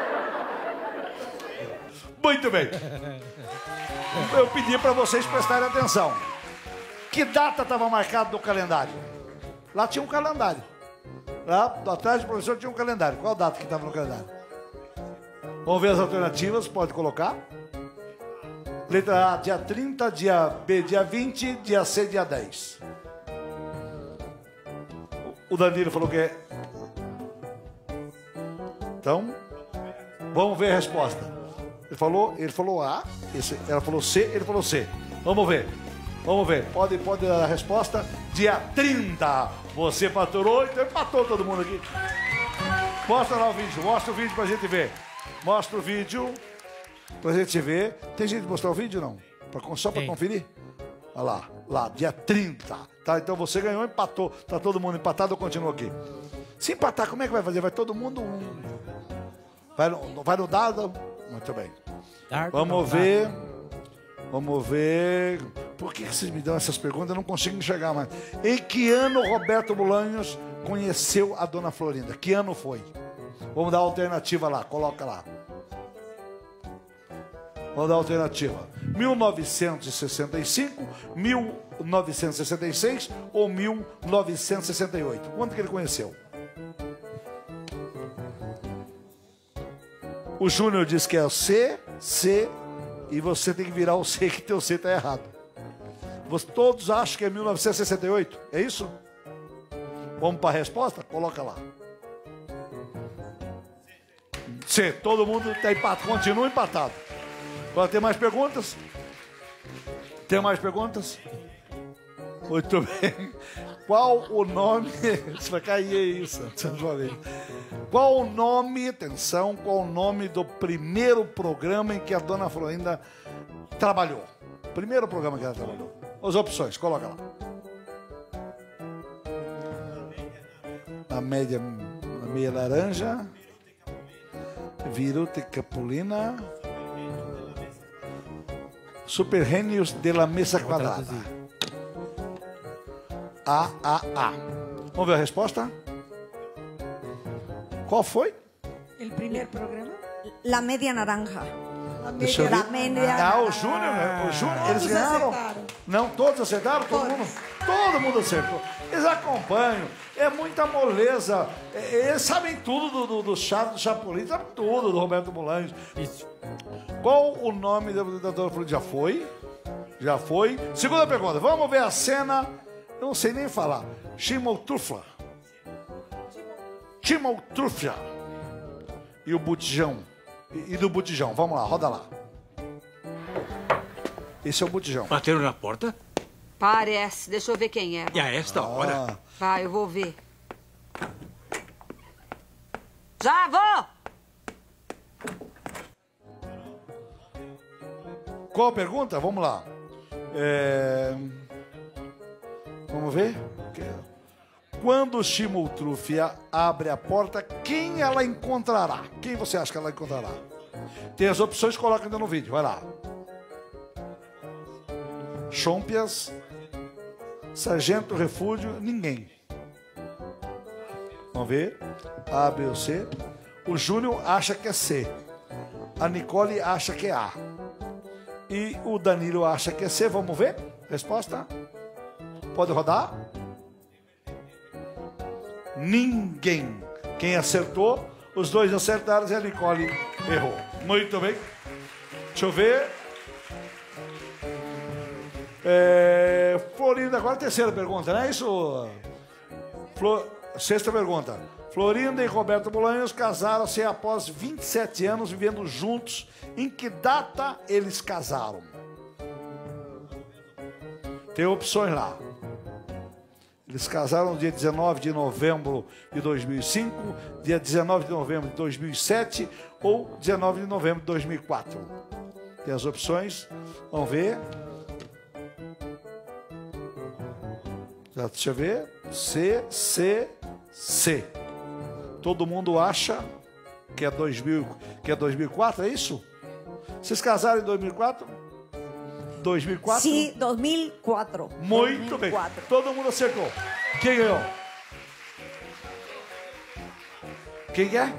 Muito bem. Eu pedi para vocês prestarem atenção. Que data estava marcada no calendário? Lá tinha um calendário. Lá atrás do professor tinha um calendário. Qual data que estava no calendário? Vamos ver as alternativas, pode colocar. Letra A, dia trinta, dia B, dia vinte, dia C, dia dez. O Danilo falou que é... Então, vamos ver a resposta. Ele falou, ele falou A, esse, ela falou C, ele falou C. Vamos ver, vamos ver. Pode, pode dar a resposta. Dia trinta. Você faturou, então empatou todo mundo aqui. Mostra lá o vídeo, mostra o vídeo pra gente ver. Mostra o vídeo pra gente ver. Tem jeito de mostrar o vídeo, não? Pra, só pra Tem. conferir? Olha lá, lá, dia trinta. Tá, então você ganhou, empatou. Tá todo mundo empatado, eu continuo aqui. Se empatar, como é que vai fazer? Vai todo mundo... Um... Vai, no, vai no dado? Muito bem. Vamos ver. Vamos ver. Por que vocês me dão essas perguntas? Eu não consigo enxergar mais. Em que ano Roberto Bolanhos conheceu a dona Florinda? Que ano foi? Vamos dar a alternativa lá, coloca lá. Vamos dar a alternativa. mil novecentos e sessenta e cinco, mil novecentos e sessenta e seis ou mil novecentos e sessenta e oito? Quando que ele conheceu? O Júnior diz que é o C, C, e você tem que virar o C, que teu C está errado. Você, todos acham que é mil novecentos e sessenta e oito, é isso? Vamos para a resposta? Coloca lá. C, todo mundo está empatado, continua empatado. Agora tem mais perguntas? Tem mais perguntas? Muito bem. Qual o nome... Isso vai cair isso. Qual o nome, atenção, qual o nome do primeiro programa em que a dona Florinda trabalhou? Primeiro programa que ela trabalhou. As opções, coloca lá. A média, a meia laranja. Viruta e Capulina. Super Gênios de la Mesa Quadrada. A, A, A. Vamos ver a resposta? Qual foi? O primeiro programa? La Media Naranja. Deixa eu ver. La Media Ah, o Júnior, né? O Júnior, eles ganharam. Não, todos acertaram? Todo mundo? Todo mundo acertou. Eles acompanham. É muita moleza. É, eles sabem tudo do, do, do Chaves, do Chapolin, sabem tudo do Roberto Bolanhos. Isso. Qual o nome da, da dona Florinda? Já foi? Já foi. Segunda pergunta. Vamos ver a cena. Eu não sei nem falar. Chimotrufla. Chimotrufla. E o botijão. E, e do botijão. Vamos lá, roda lá. Esse é o botijão. Bateram na porta? Parece. Deixa eu ver quem é. E a esta Ah. hora? Vai, eu vou ver. Já vou! Qual a pergunta? Vamos lá. É... Vamos ver. Quando Chimultrufia abre a porta, quem ela encontrará? Quem você acha que ela encontrará? Tem as opções, coloca ainda no vídeo, vai lá. Chompias, Sargento Refúgio, ninguém. Vamos ver. A, B ou C. O Júnior acha que é C. A Nicole acha que é A. E o Danilo acha que é C. Vamos ver? Resposta? Pode rodar? Ninguém. Quem acertou, os dois acertaram e a Nicole errou. Muito bem. Deixa eu ver. É, Florinda, agora a terceira pergunta, não é isso? Flor, sexta pergunta. Florinda e Roberto Bolanhos casaram-se após vinte e sete anos vivendo juntos. Em que data eles casaram? Tem opções lá. Eles casaram no dia dezenove de novembro de dois mil e cinco, dia dezenove de novembro de dois mil e sete ou dezenove de novembro de dois mil e quatro. Tem as opções. Vamos ver. Já, deixa eu ver. C, C, C. Todo mundo acha que é, dois mil, que é dois mil e quatro, é isso? Vocês casaram em dois mil e quatro? dois mil e quatro? Sim, dois mil e quatro. Muito dois mil e quatro. bem. Todo mundo acertou. Quem ganhou? Quem é?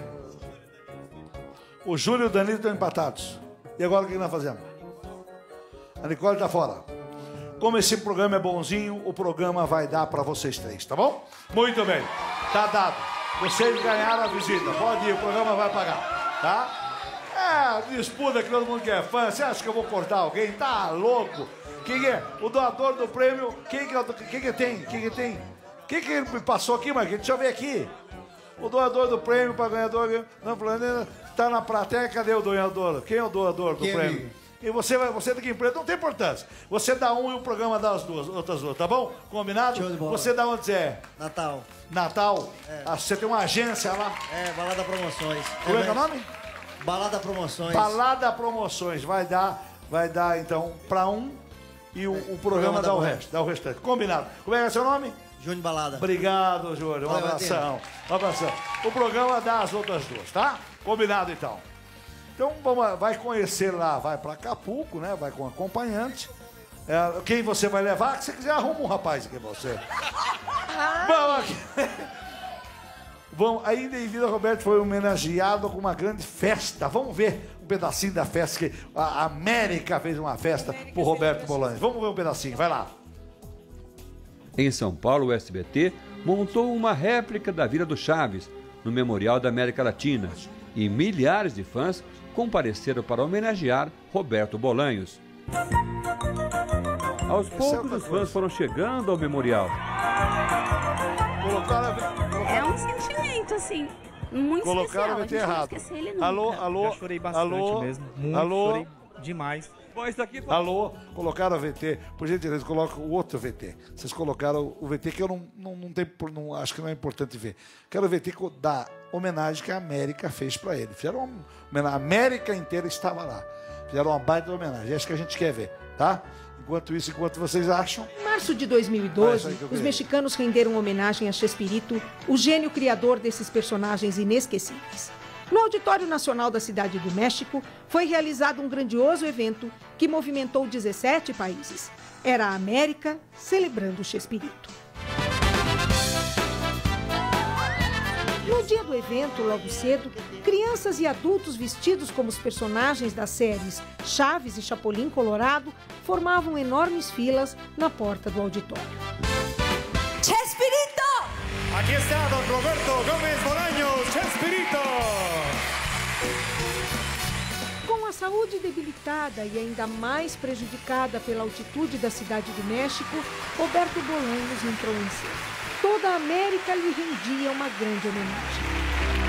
O Júlio e o Danilo estão empatados. E agora o que nós fazemos? A Nicole está fora. Como esse programa é bonzinho, o programa vai dar para vocês três, tá bom? Muito bem. Tá dado. Vocês ganharam a visita. Pode ir, o programa vai pagar, tá? É, disputa que todo mundo quer fã. Você acha que eu vou cortar alguém? Tá louco? Quem é? O doador do prêmio. Quem que, é, quem que tem? Quem que tem? Quem que me passou aqui, Marquinhos? Deixa eu ver aqui. O doador do prêmio para ganhador. Não, tá na plateia. Cadê o doador? Quem é o doador do Quem prêmio? é? E você vai, você tem que empresa, não tem importância. Você dá um e o programa dá as duas, outras duas, tá bom? Combinado? Show de bola. Você dá onde você é? Natal. Natal? É. Ah, você tem uma agência lá? É, Balada Promoções. Como é que é o nome? Balada Promoções. Balada Promoções. Vai dar, vai dar então, para um e o, o programa dá o resto, dá o restante. Combinado. Como é que é seu nome? Júnior Balada. Obrigado, Júnior. Um Valeu, abração. Um abração. O programa dá as outras duas, tá? Combinado então. Então vamos, vai conhecer lá, vai para Acapulco, né? Vai com acompanhante. É, quem você vai levar? Se você quiser, arruma um rapaz aqui pra você. Vamos aqui. Vamos, ainda em vida, Roberto foi homenageado com uma grande festa. Vamos ver um pedacinho da festa que a América fez uma festa pro Roberto Bolanhos. Vamos ver um pedacinho, vai lá. Em São Paulo, o S B T montou uma réplica da Vila do Chaves, no Memorial da América Latina, e milhares de fãs compareceram para homenagear Roberto Bolanhos. Aos poucos, os fãs foram chegando ao memorial. É um sentimento, assim, muito Colocaram especial. o A V T gente não errado. esquece ele nunca. Alô, alô, Já chorei bastante alô, mesmo. Muito, alô, chorei demais. Alô, colocaram o V T. Por gentileza, coloca o outro V T. Vocês colocaram o V T que eu não, não, não tenho, não, acho que não é importante ver. Quero o V T da homenagem que a América fez para ele. Fizeram uma homenagem. A América inteira estava lá. Fizeram uma baita homenagem. É isso que a gente quer ver, tá? Enquanto isso, enquanto vocês acham... Em março de dois mil e doze, Ah, os mexicanos renderam homenagem a Chespirito, o gênio criador desses personagens inesquecíveis. No Auditório Nacional da Cidade do México, foi realizado um grandioso evento que movimentou dezessete países. Era a América celebrando Chespirito. No dia do evento, logo cedo, crianças e adultos vestidos como os personagens das séries Chaves e Chapolin Colorado formavam enormes filas na porta do auditório. ¡Chespirito! Aquí está don Roberto Gómez Bolaños, Chespirito. Com a saúde debilitada e ainda mais prejudicada pela altitude da Cidade do México, Roberto Bolanhos entrou em cena. Toda a América lhe rendia uma grande homenagem.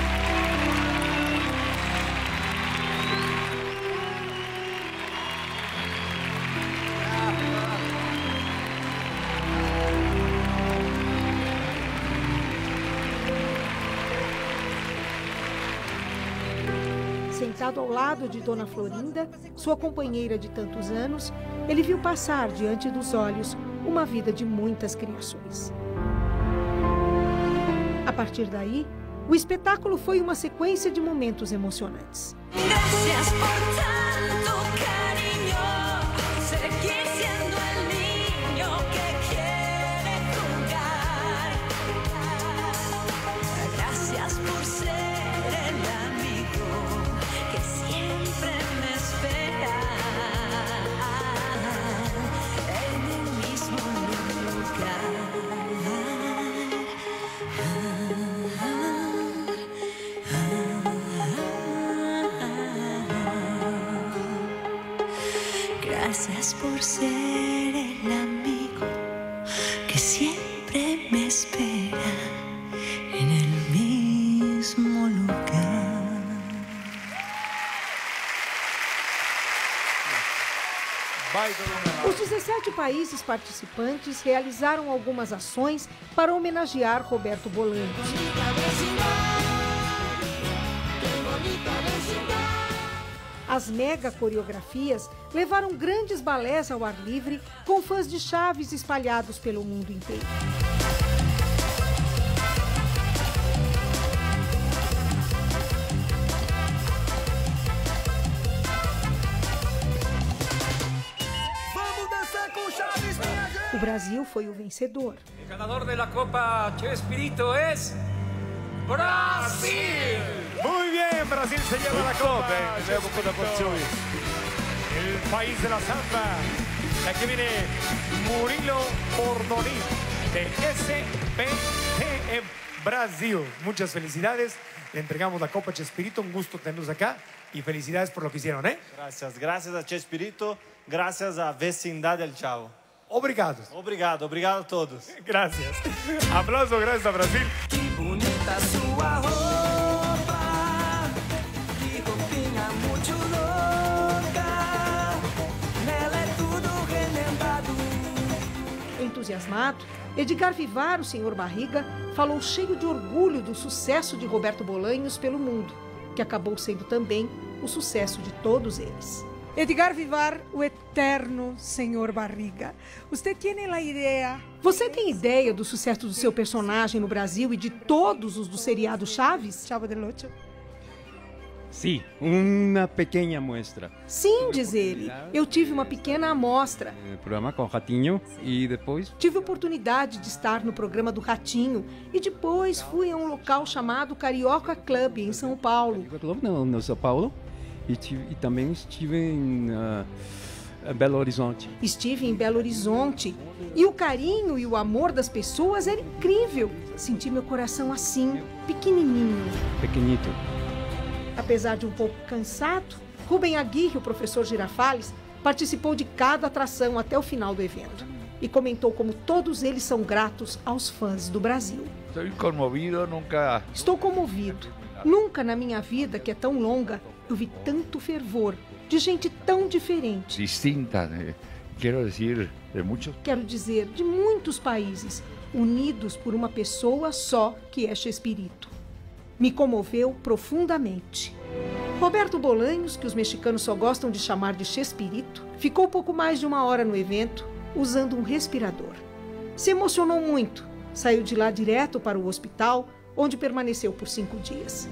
Sentado ao lado de Dona Florinda, sua companheira de tantos anos, ele viu passar diante dos olhos uma vida de muitas criações. partir daí, o espetáculo foi uma sequência de momentos emocionantes. Gracias por tanto cariño, seguir siendo el niño que quiere jugar. Gracias por ser el amigo que siempre me espera en el mismo lugar. Gracias por ser el amigo que siempre me espera en el mismo lugar. Os dezessete países participantes realizaram algumas ações para homenagear Roberto Bolanhos. As mega coreografias levaram grandes balés ao ar livre, com fãs de Chaves espalhados pelo mundo inteiro. Vamos dançar com Chaves, minha gente! O Brasil foi o vencedor. O ganador da Copa Chespirito é Brasil! Muy bien, Brasil se lleva la copa. bem, lembro quando aconteceu isso. El país de la samba. Aquí viene Murilo Ordoní, de S P T en Brasil. Muchas felicidades. Le entregamos la Copa Chespirito. Un gusto tenerlos acá. Y felicidades por lo que hicieron, ¿eh? Gracias, gracias a Chespirito, gracias à vecindade del Chavo. Obrigado. Obrigado, obrigado a todos. Gracias. Aplauso, gracias a Brasil. Que bonita sua roupa, que roupinha muito louca, nela é tudo relembrado. Entusiasmado, Edgar Vivar, o senhor Barriga, falou cheio de orgulho do sucesso de Roberto Bolanhos pelo mundo, que acabou sendo também o sucesso de todos eles. Edgar Vivar, o eterno senhor Barriga. Você tem a ideia? Você tem ideia do sucesso do seu personagem no Brasil e de todos os do seriado Chaves? Chavo del Ocho. Sim, uma pequena muestra. Sim, diz ele. Eu tive uma pequena amostra. Programa com o Ratinho e depois... Tive a oportunidade de estar no programa do Ratinho e depois fui a um local chamado Carioca Club, em São Paulo. Club no, no São Paulo. E, tive, e também estive em uh, Belo Horizonte. Estive em Belo Horizonte. E o carinho e o amor das pessoas era incrível. Senti meu coração assim, pequenininho. Pequenito. Apesar de um pouco cansado, Rubem Aguirre, o professor Girafales, participou de cada atração até o final do evento. E comentou como todos eles são gratos aos fãs do Brasil. Estou comovido, nunca... Estou comovido. Nunca na minha vida, que é tão longa, eu vi tanto fervor, de gente tão diferente. Distinta, né? Quero dizer, de muitos... Quero dizer, de muitos países, unidos por uma pessoa só, que é Chespirito. Me comoveu profundamente. Roberto Bolanhos, que os mexicanos só gostam de chamar de Chespirito, ficou pouco mais de uma hora no evento, usando um respirador. Se emocionou muito, saiu de lá direto para o hospital, onde permaneceu por cinco dias.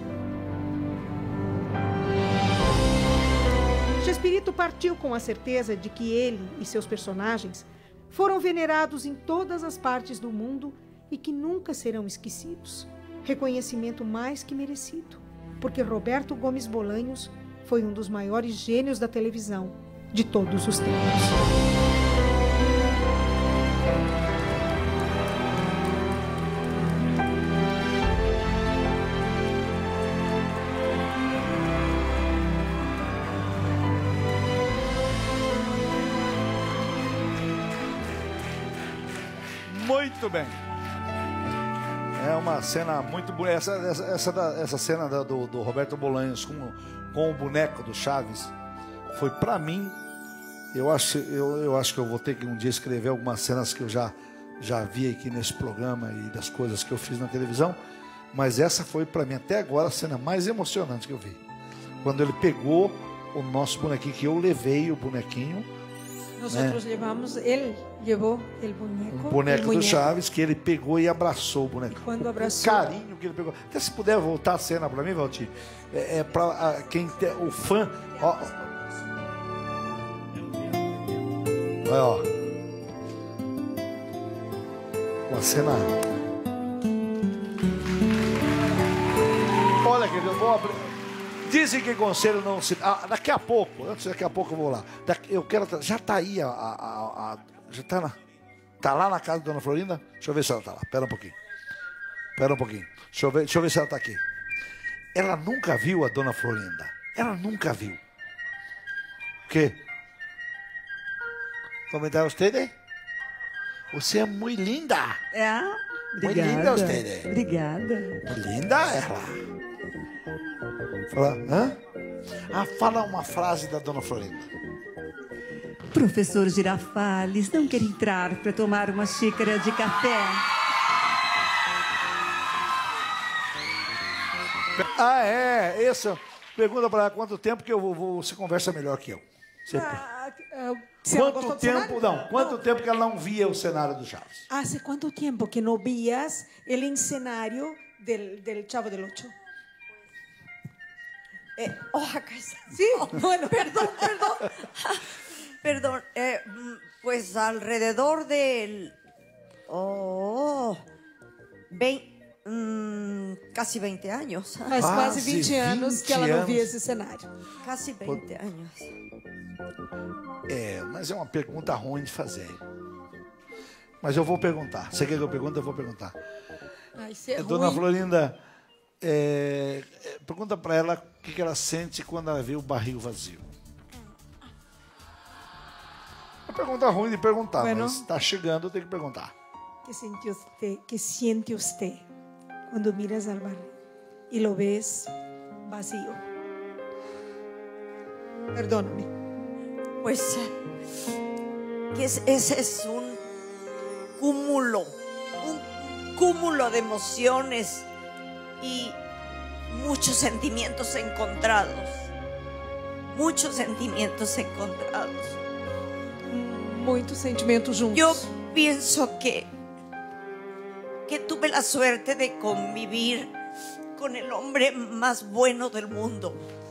Chespirito partiu com a certeza de que ele e seus personagens foram venerados em todas as partes do mundo e que nunca serão esquecidos. Reconhecimento mais que merecido, porque Roberto Gomes Bolanhos foi um dos maiores gênios da televisão de todos os tempos. Muito bem. É uma cena muito bonita. Essa, essa, essa, essa cena do, do Roberto Bolanhos com, com o boneco do Chaves foi, pra mim, eu acho, eu, eu acho que eu vou ter que um dia escrever algumas cenas que eu já, já vi aqui nesse programa e das coisas que eu fiz na televisão, mas essa foi, pra mim, até agora, a cena mais emocionante que eu vi. Quando ele pegou o nosso bonequinho, que eu levei o bonequinho, Nós né? levamos, ele levou o boneco. O boneco el do Chaves, que ele pegou e abraçou o boneco. Quando abraçou. O carinho que ele pegou. Até se puder voltar a cena pra mim, Valtir. É, é pra quem tem, o fã. Ó. Olha, ó. Uma cena. Olha, querido, eu vou abrir. Dizem que conselho não se. Ah, daqui a pouco, antes daqui a pouco eu vou lá. Daqui, eu quero. Já tá aí a. a, a, a já tá na. Tá lá na casa da Dona Florinda? Deixa eu ver se ela tá lá. Pera um pouquinho. Pera um pouquinho. Deixa eu ver, deixa eu ver se ela tá aqui. Ela nunca viu a Dona Florinda. Ela nunca viu. O quê? Comentar você? Você é muito linda. É? Muito linda você. Obrigada. Muito linda ela. Fala, hã? Ah, fala uma frase da Dona Florinda. Professor Girafales, não quer entrar para tomar uma xícara de café? Ah, é. Isso. Pergunta para ela quanto tempo que eu vou, vou, você conversa melhor que eu. Você... Ah, se ela gostou quanto do tempo, cenário? não, quanto Não. tempo que ela não via o cenário do Chaves? ¿Hace cuánto tiempo que no vías el escenario del, del Chavo del Ocho? Eh, oh, acá está. Sí, bueno, perdón, perdón. Perdón, eh, pues alrededor del... Oh, veinte, mm, casi veinte años. Faz quase vinte anos que ela não via esse cenário. Casi veinte anos. É, mas é uma pergunta ruim de fazer. Mas eu vou perguntar. Você quer que eu pergunte? Eu vou perguntar. Ai, se é Dona ruim. Florinda, é, é, pergunta para ela o que, que ela sente quando ela vê o barril vazio. É uma pergunta ruim de perguntar, Bueno. mas está chegando, eu tenho que perguntar. ¿Qué siente usted, qué siente usted cuando miras al barril y lo ves vacío? Perdóname. Pues que es- ese es un cúmulo, un cúmulo de emociones y muchos sentimientos encontrados. Muchos sentimientos encontrados. Muitos sentimentos juntos. Yo pienso que, que tuve la suerte de convivir con el hombre más bueno del mundo.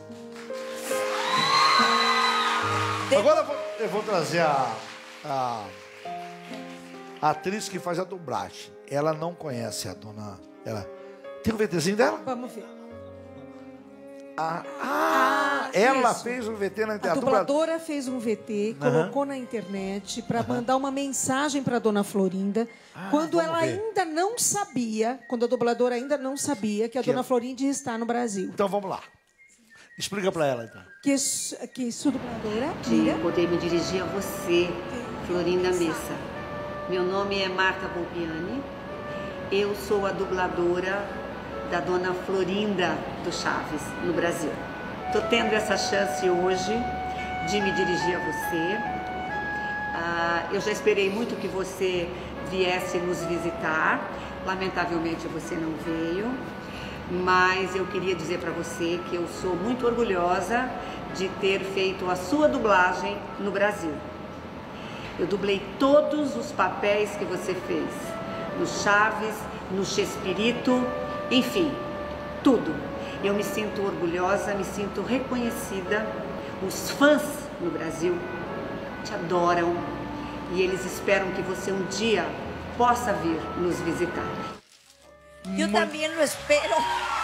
Agora eu vou, eu vou trazer a, a, a atriz que faz a dublagem. Ela não conhece a dona. Ela, tem o VTzinho dela? Vamos ver. Ah, ah, ela isso. fez o V T na A internet. dubladora fez um V T, Aham. colocou na internet para mandar uma mensagem para Dona Florinda, quando vamos ela ver. ainda não sabia, quando a dubladora ainda não sabia que a Que Dona ela- Florinda está no Brasil. Então vamos lá. Explica para ela então. Que, su- que sua dubladora, de diga. poder me dirigir a você, Florinda Messa. Meu nome é Marta Volpiani, eu sou a dubladora da Dona Florinda do Chaves, no Brasil. Estou tendo essa chance hoje de me dirigir a você. Ah, eu já esperei muito que você viesse nos visitar, lamentavelmente você não veio, mas eu queria dizer para você que eu sou muito orgulhosa de ter feito a sua dublagem no Brasil. Eu dublei todos os papéis que você fez, no Chaves, no Chespirito, enfim, tudo. Eu me sinto orgulhosa, me sinto reconhecida. Os fãs no Brasil te adoram e eles esperam que você um dia possa vir nos visitar. Yo también lo espero.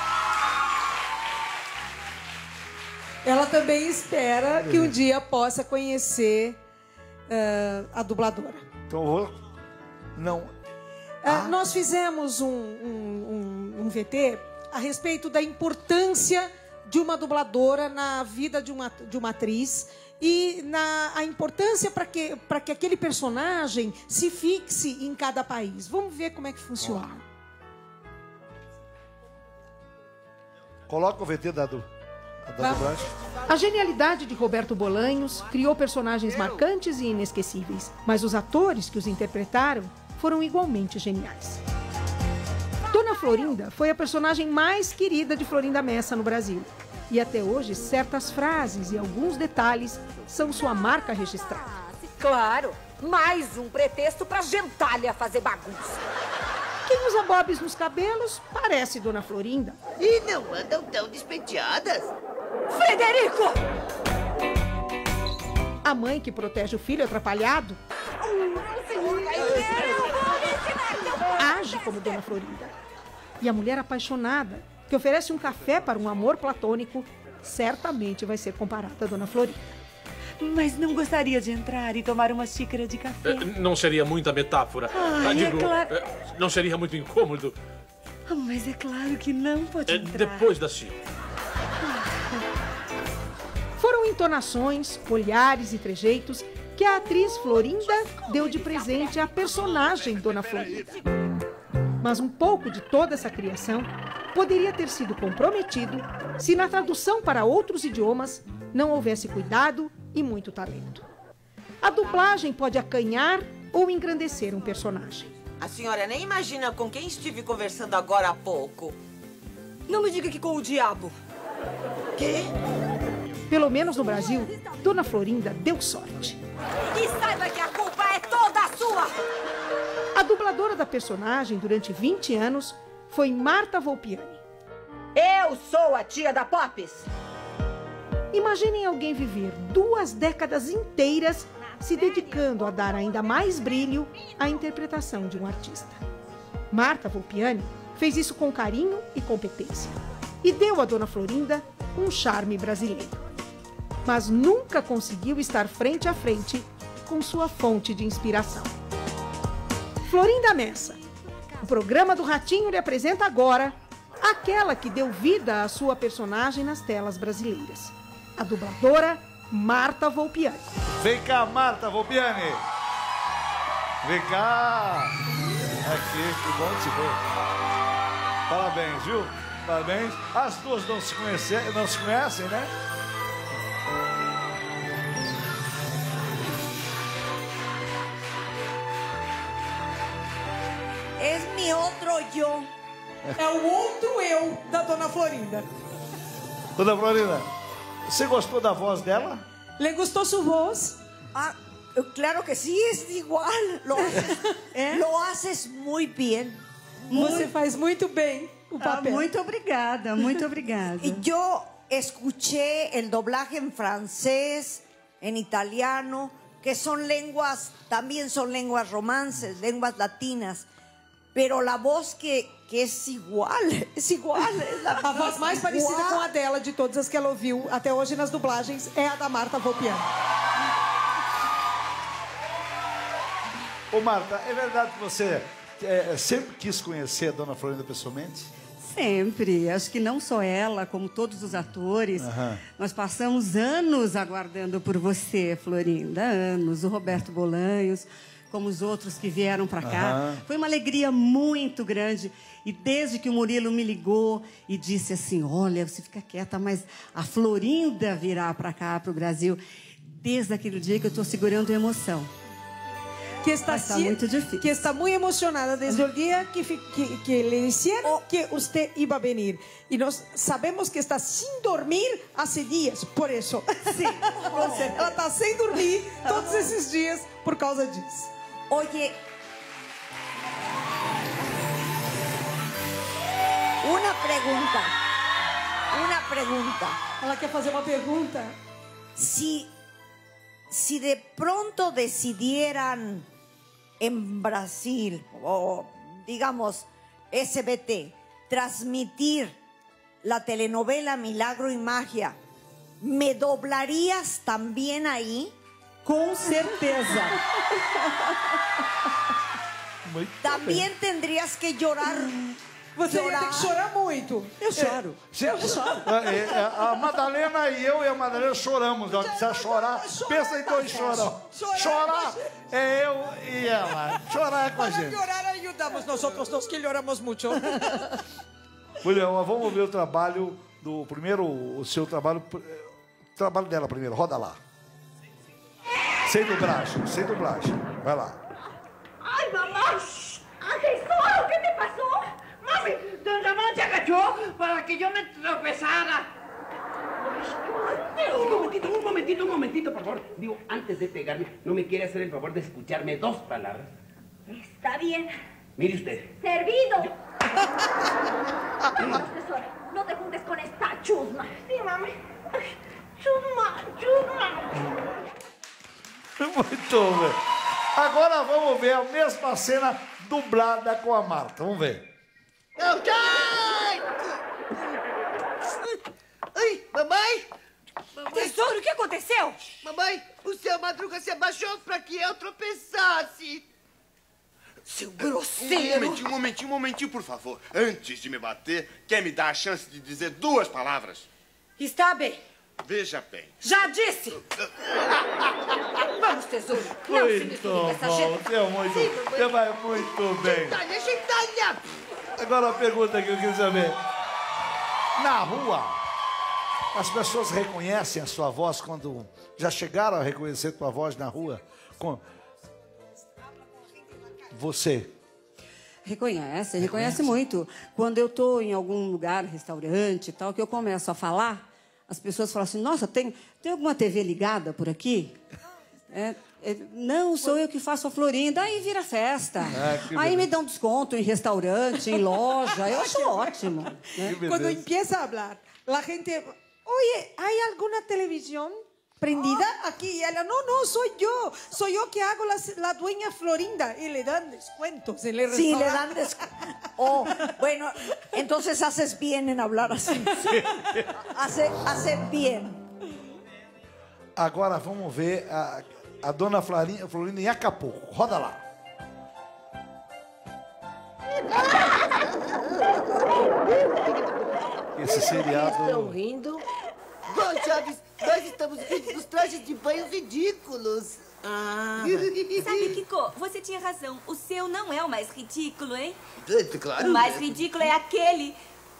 Ela também espera que um dia possa conhecer eh, a dubladora. Então eu vou. Não. Ah, Nós fizemos um, um, um, um V T a respeito da importância de uma dubladora na vida de uma, de uma atriz e na, a importância para que, para que aquele personagem se fixe em cada país. Vamos ver como é que funciona. Coloca o V T da, du, da dublagem. A genialidade de Roberto Bolanhos criou personagens marcantes e inesquecíveis, mas os atores que os interpretaram foram igualmente geniais. Dona Florinda foi a personagem mais querida de Florinda Messa no Brasil. E até hoje, certas frases e alguns detalhes são sua marca registrada. Claro, mais um pretexto pra gentalha fazer bagunça. Quem usa bobs nos cabelos parece Dona Florinda. E não andam tão despenteadas. Frederico! A mãe que protege o filho atrapalhado age como Dona Florinda. E a mulher apaixonada, que oferece um café para um amor platônico, certamente vai ser comparada a Dona Florinda. Mas não gostaria de entrar e tomar uma xícara de café? É, não seria muita metáfora? Ai, Ah, digo, é claro. é, não seria muito incômodo? Ah, mas é claro que não pode É, entrar. depois da senhora. Foram entonações, olhares e trejeitos que a atriz Florinda deu de presente à personagem Dona Florinda. Mas um pouco de toda essa criação poderia ter sido comprometido se na tradução para outros idiomas não houvesse cuidado e muito talento. A dublagem pode acanhar ou engrandecer um personagem. A senhora nem imagina com quem estive conversando agora há pouco. Não me diga que com o diabo. Quê? Pelo menos no Brasil, Dona Florinda deu sorte. E saiba que a culpa é toda sua! A dubladora da personagem durante vinte anos foi Marta Volpiani. Eu sou a tia da Pops! Imaginem alguém viver duas décadas inteiras se dedicando a dar ainda mais brilho à interpretação de um artista. Marta Volpiani fez isso com carinho e competência e deu à Dona Florinda um charme brasileiro. Mas nunca conseguiu estar frente a frente com sua fonte de inspiração. Florinda Messa. O programa do Ratinho lhe apresenta agora aquela que deu vida à sua personagem nas telas brasileiras. A dubladora Marta Volpiani. Vem cá, Marta Volpiani. Vem cá. Aqui, que bom te ver. Parabéns, viu? Parabéns. As duas não se conhecem, não se conhecem, né? É meu outro eu. É o outro eu da Dona Florinda. Dona Florinda, você gostou da voz dela? ¿Le gustó su voz? Ah, claro que sí, es igual. Lo haces, ¿Eh? lo haces muy bien. Você faz muito bem o papel. Ah, muito obrigada, muito obrigada. Y yo escuché el doblaje en francés, en italiano, que son lenguas, también son lenguas romances, lenguas latinas. Pero la voz que, que es igual, es igual. Es la A voz mais parecida igual. com a dela, de todas as que ela ouviu até hoje nas dublagens, é a da Marta Volpiani. Ô, Marta, é verdade que você é, sempre quis conhecer a Dona Florinda pessoalmente? Sempre. Acho que não só ela, como todos os atores. Aham. Nós passamos anos aguardando por você, Florinda. Anos. O Roberto Bolanhos, como os outros que vieram para cá. Aham. Foi uma alegria muito grande. E desde que o Murilo me ligou e disse assim, olha, você fica quieta, mas a Florinda virá para cá, para o Brasil. Desde aquele dia que eu estou segurando a emoção. Que está, Mas está si- muito difícil. que está muy emocionada desde el día que, fi- que, que le dijeron que usted iba a venir. Y nos sabemos que está sin dormir hace días, por eso. Sim, Ela está sem dormir todos esses dias por causa disso. Oye, una pregunta, una pregunta. Ela quer fazer uma pergunta. Si, si de pronto decidieran en Brasil, o digamos S B T, transmitir la telenovela Milagro y Magia, ¿me doblarías también ahí? Com certeza. También tendrías que llorar. Você ia ter que chorar muito. Eu choro. Cê- É, é, a Madalena e eu e a Madalena choramos. Ela precisa chorar. Pensa em dois chorão. Chorar é eu e ela. Chorar é com a gente. Llorar ayudamos nosotros dos que lloramos mucho. William, vamos ver o trabalho do primeiro, o seu trabalho, o trabalho dela primeiro. Roda lá. Sem dublagem, sem dublagem. Vai lá. ¡Ay, mamá! ¡Agresor! ¿Qué te pasó? Mami, don Ramón se agachó para que yo me tropezara. Un momentito, un momentito, un momentito, por favor. Digo, antes de pegarme, ¿no me quiere hacer el favor de escucharme dos palabras? Está bien. Mire usted. ¡Servido! Vamos, tesoro. No te juntes con esta chusma. Sí, mami. Chusma, chusma. Muito bem. Agora vamos ver a mesma cena dublada com a Marta. Vamos ver. Ai, mamãe? Mamãe? Tesouro, o que aconteceu? Mamãe, o seu Madruga se abaixou para que eu tropeçasse. Seu Um grosseiro. momentinho, um momentinho, um momentinho, por favor. Antes de me bater, quer me dar a chance de dizer duas palavras? Está bem. Veja bem. Já disse. Vamos, tesouro. Não se misture com essa bom, gente. você é muito, Sim, você vai muito bem. Gentalha, gentalha. Agora a pergunta que eu queria saber. Na rua, as pessoas reconhecem a sua voz quando já chegaram a reconhecer tua voz na rua? Com... Você. Reconhece, reconhece muito. Quando eu estou em algum lugar, restaurante e tal, que eu começo a falar, as pessoas falam assim, nossa, tem, tem alguma T V ligada por aqui? É, é, não, sou eu que faço a Florinda. Aí vira festa. Ah, Aí me dão desconto em restaurante, em loja. Eu acho ótimo. Né? Cuando empieza a hablar, la gente, oye, ¿hay alguna televisión prendida aquí? Y ella, no, no, soy yo. Soy yo que hago la, la dueña Florinda. Y le dan descuentos en el Sí, le restaurante. dan descuentos. Oh, bueno, entonces haces bien en hablar así. Hace, hace bien. Agora vamos ver a, a dona Florinda, Florinda em Acapulco. Roda lá. Esse seriado... Estão rindo? Bom, Chaves, nós estamos rindo dos trajes de banho ridículos. Ah. Sabe, Kiko, você tinha razão. O seu não é o mais ridículo, hein? Claro. O mais ridículo é aquele.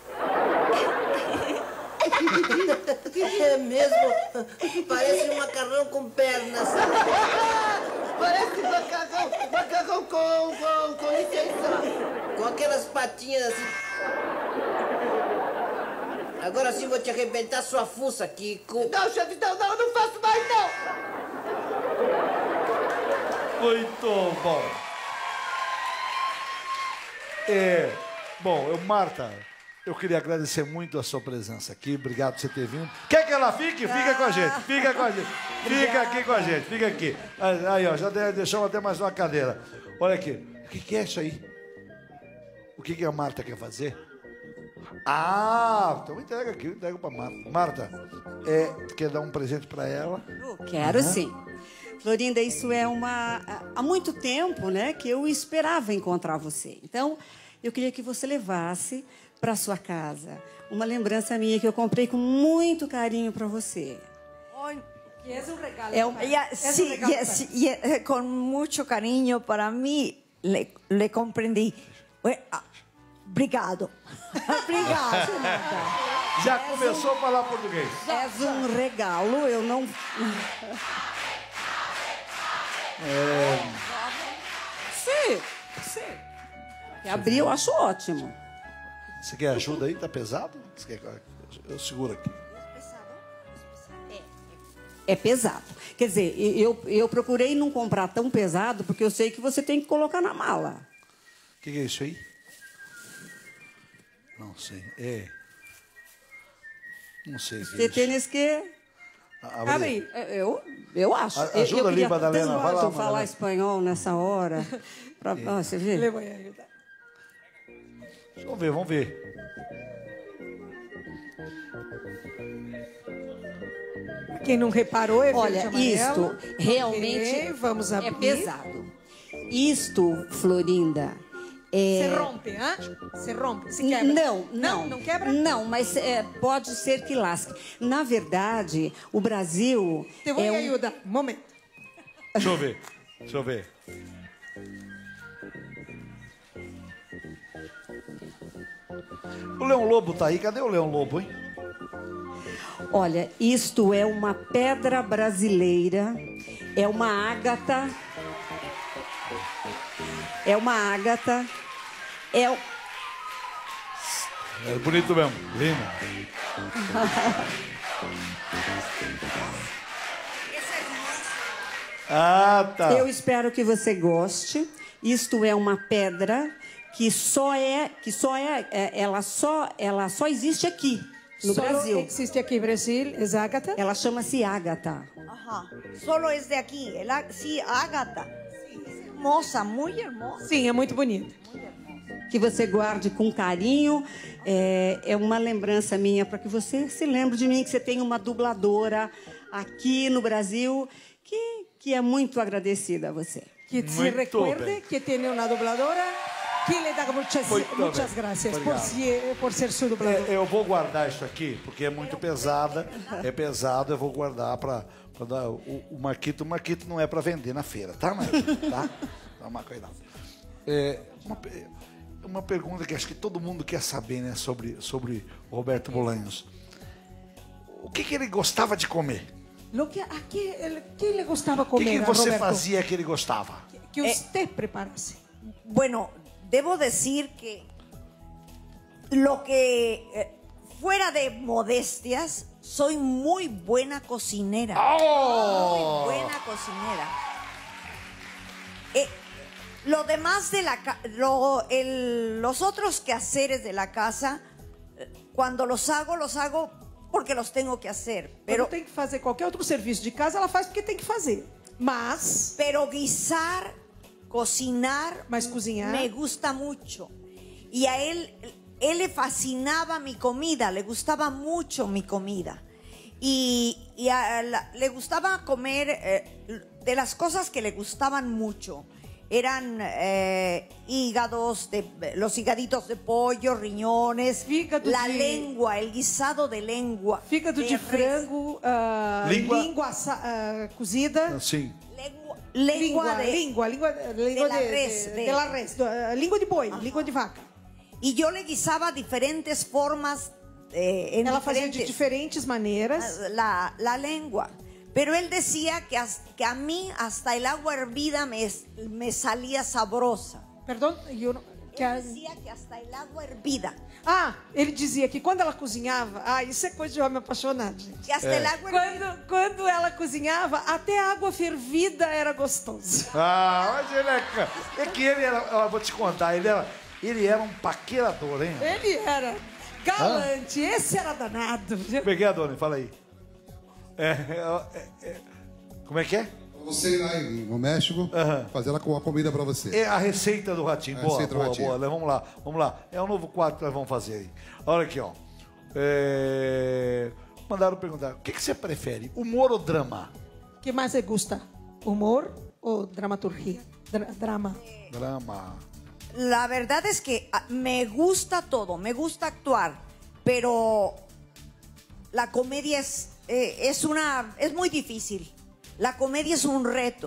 É mesmo? Parece um macarrão com pernas. Parece macarrão, macarrão com, com, com licença, com aquelas patinhas assim. Agora sim vou te arrebentar sua fuça, Kiko. Não, chefe, não, não, não faço mais, não. Muito bom. É, bom, eu, Marta, eu queria agradecer muito a sua presença aqui. Obrigado por você ter vindo. Quer que ela fique? Fica com a gente. Fica com a gente. Fica aqui com a gente. Fica aqui. Aí, ó, já deixamos até mais uma cadeira. Olha aqui. O que, que é isso aí? O que, que a Marta quer fazer? Ah, então entrega aqui, entrega pra Marta. Marta, é, quer dar um presente pra ela? Quero Uhum. sim. Florinda, isso é uma... Há muito tempo, né, que eu esperava encontrar você. Então, eu queria que você levasse para sua casa uma lembrança minha que eu comprei com muito carinho para você. Y es un regalo. É um- Ya, es sí, un regalo yes, ye- eh, con mucho cariño para mí le, le comprendí. Ue- ah, Obrigado. Obrigado. Já começou a falar português. És um regalo, eu não... É, Sim, sim. E abrir eu acho ótimo. você quer ajuda aí? Tá pesado? Você quer... Eu seguro aqui. É pesado. Quer dizer, eu, eu procurei não comprar tão pesado, porque eu sei que você tem que colocar na mala. O que, que é isso aí? Não sei. É. Não sei. o que é Você isso. tem que... Abre. Abre. Eu, eu acho. A- ajuda eu ali, queria Madalena. tanto Vai lá, falar Madalena. espanhol nessa hora. Pra... É. Ó, você vê? Le voy a ayudar. Vamos ver, vamos ver. Quem não reparou é Olha, verde e amarelo. isto realmente Ok, vamos abrir. é pesado. Isto, Florinda, é... Se rompe, hã? Se rompe, se quebra. Não, não. Não, não quebra? Não, mas é, pode ser que lasque. Na verdade, o Brasil Te vou é um... ajudar. Um momento. Deixa eu ver. Deixa eu ver. O Leão Lobo tá aí. Cadê o Leão Lobo, hein? Olha, isto é uma pedra brasileira, é uma ágata, é uma ágata, é... o- É bonito mesmo, lindo. Ah, tá. Eu espero que você goste. Isto é uma pedra que só é, que só é, é ela só, ela só existe aqui no Solo Brasil. existe aqui no Brasil, é ágata. Ela chama-se ágata. Ajá. Solo es de aquí. El, á- sí, ágata. Hermosa, muy hermosa. Sim, é muito bonito. Que você guarde com carinho. É, é uma lembrança minha para que você se lembre de mim, que você tem uma dubladora aqui no Brasil que, que é muito agradecida a você. Que se recuerde que tem uma dubladora que lhe dá muitas, Muito muitas bem. graças por, Obrigado. si- por ser sua dubladora. É, eu vou guardar isso aqui, porque é muito pesada. É pesado, eu vou guardar para dar o, o Marquito. O Marquito não é para vender na feira, tá, Marquito? Tá? Toma cuidado. É, uma, pe- uma pergunta que acho que todo mundo quer saber, né, sobre, sobre o Roberto Bolanhos. O que, que ele gostava de comer? Lo que, a que, ele, que ele gostava O que, comer, que você Roberto? fazia que ele gostava? Que usted preparasse. Bueno, debo decir que lo que eh, fuera de modestias, soy muy buena cocinera. ¡Oh! Muy buena cocinera. Eh, lo demás de la ca- lo, el- los otros quehaceres de la casa, eh, cuando los hago, los hago porque los tengo que hacer. Pero Pero tem que fazer qualquer outro serviço de casa, ela faz porque tem que fazer. Mas, pero guisar, cocinar, mas cozinhar, me gusta mucho. Y a él, él le fascinaba mi comida, le gustaba mucho mi comida. Y, y a la- le gustaba comer eh, de las cosas que le gustaban mucho. Eran eh, hígados, de, los higaditos de pollo, riñones, Fígado la de- lengua, el guisado de lengua. fígado de res. frango, ah, Língua. língua assa- ah, cozida. Sim. Lengua de- língua, língua, língua de la de, res, de, de- de la res, do- ah, língua de boi, língua de vaca. Y yo le guisaba diferentes formas. eh, en Ela fazia de diferentes diferentes maneiras. la, la lengua. Pero él decía que, as- que a mí hasta el agua hervida me, es- me salía sabrosa. Perdão, eu não- que a- Decía que hasta el agua hervida. Ah, ele dizia que quando ela cozinhava, ah, isso é coisa de homem apaixonado, gente. Que hasta el agua hervida. Quando, quando ela cozinhava, até a água fervida era gostoso. Ah, mas ele é... ca- É que ele era... Eu vou te contar, ele era, ele era um paquerador, hein? Ele era galante, esse era danado. Como é que é, Dona? Fala aí. É, é, é, como é que é? Você ir lá em- no México, fazer ela com a comida pra você. É a receita do Ratinho. A Boa, receita do boa, Ratinho. boa. Né, Vamos lá, vamos lá. É um novo quadro que nós vamos fazer aí. Olha aqui, ó. É... Mandaram perguntar, o que, que você prefere, humor ou drama? O que mais você gosta? Humor ou dramaturgia? Dra- drama. Drama. La verdad es que ah, me gusta todo, me gusta actuar, pero la comedia es, eh, es una, es muy difícil. La comedia es un reto.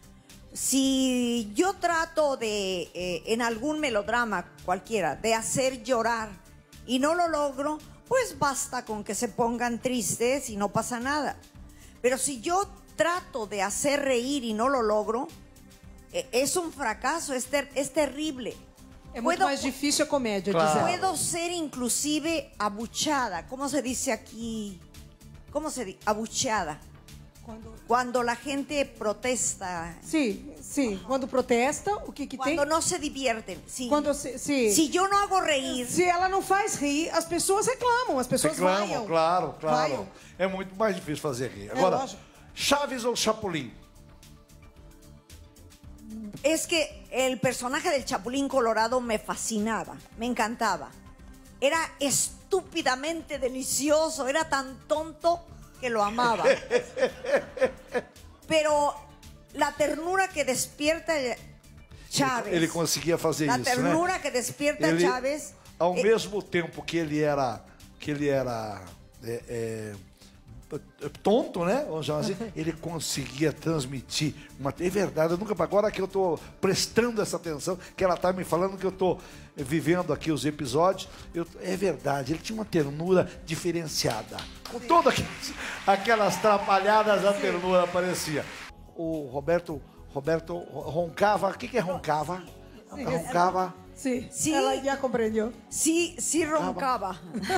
Si yo trato de, eh, en algún melodrama cualquiera, de hacer llorar y no lo logro, pues basta con que se pongan tristes y no pasa nada. Pero si yo trato de hacer reír y no lo logro, eh, es un fracaso, es, ter- es terrible. É muito mais difícil a comédia, diz ela. Puedo ser inclusive abuchada. ¿Cómo se dice aquí? ¿Cómo se dice? Abucheada. Cuando la gente protesta. Sim, sim. Quando protesta, o que que tem? Quando não se diviertem. Sim. Quando se, se, Se eu não hago reír. Se ela não faz rir, as pessoas reclamam, as pessoas Reclamam, vaiam. claro, claro. Vaiam. É muito mais difícil fazer rir. É, Agora, lógico. Chaves ou Chapolin? Es que el personaje del Chapulín Colorado me fascinaba, me encantaba. Era estúpidamente delicioso, era tan tonto que lo amaba. Pero la ternura que despierta Chávez. Ele conseguia fazer La isso, ternura né? que despierta Ele, Chávez. ao eh, mesmo tempo que ele era, que ele era é, é, tonto, né? Vamos chamar assim, ele conseguia transmitir uma. É verdade, eu nunca. Agora que eu estou prestando essa atenção, que ela está me falando que eu estou vivendo aqui os episódios, eu, é verdade, ele tinha uma ternura diferenciada. Com todas aquelas, aquelas trapalhadas, a ternura aparecia. O Roberto, Roberto roncava. O que, que é roncava? Roncava. Sí, sí, ella ya comprendió. Sí, sí roncaba.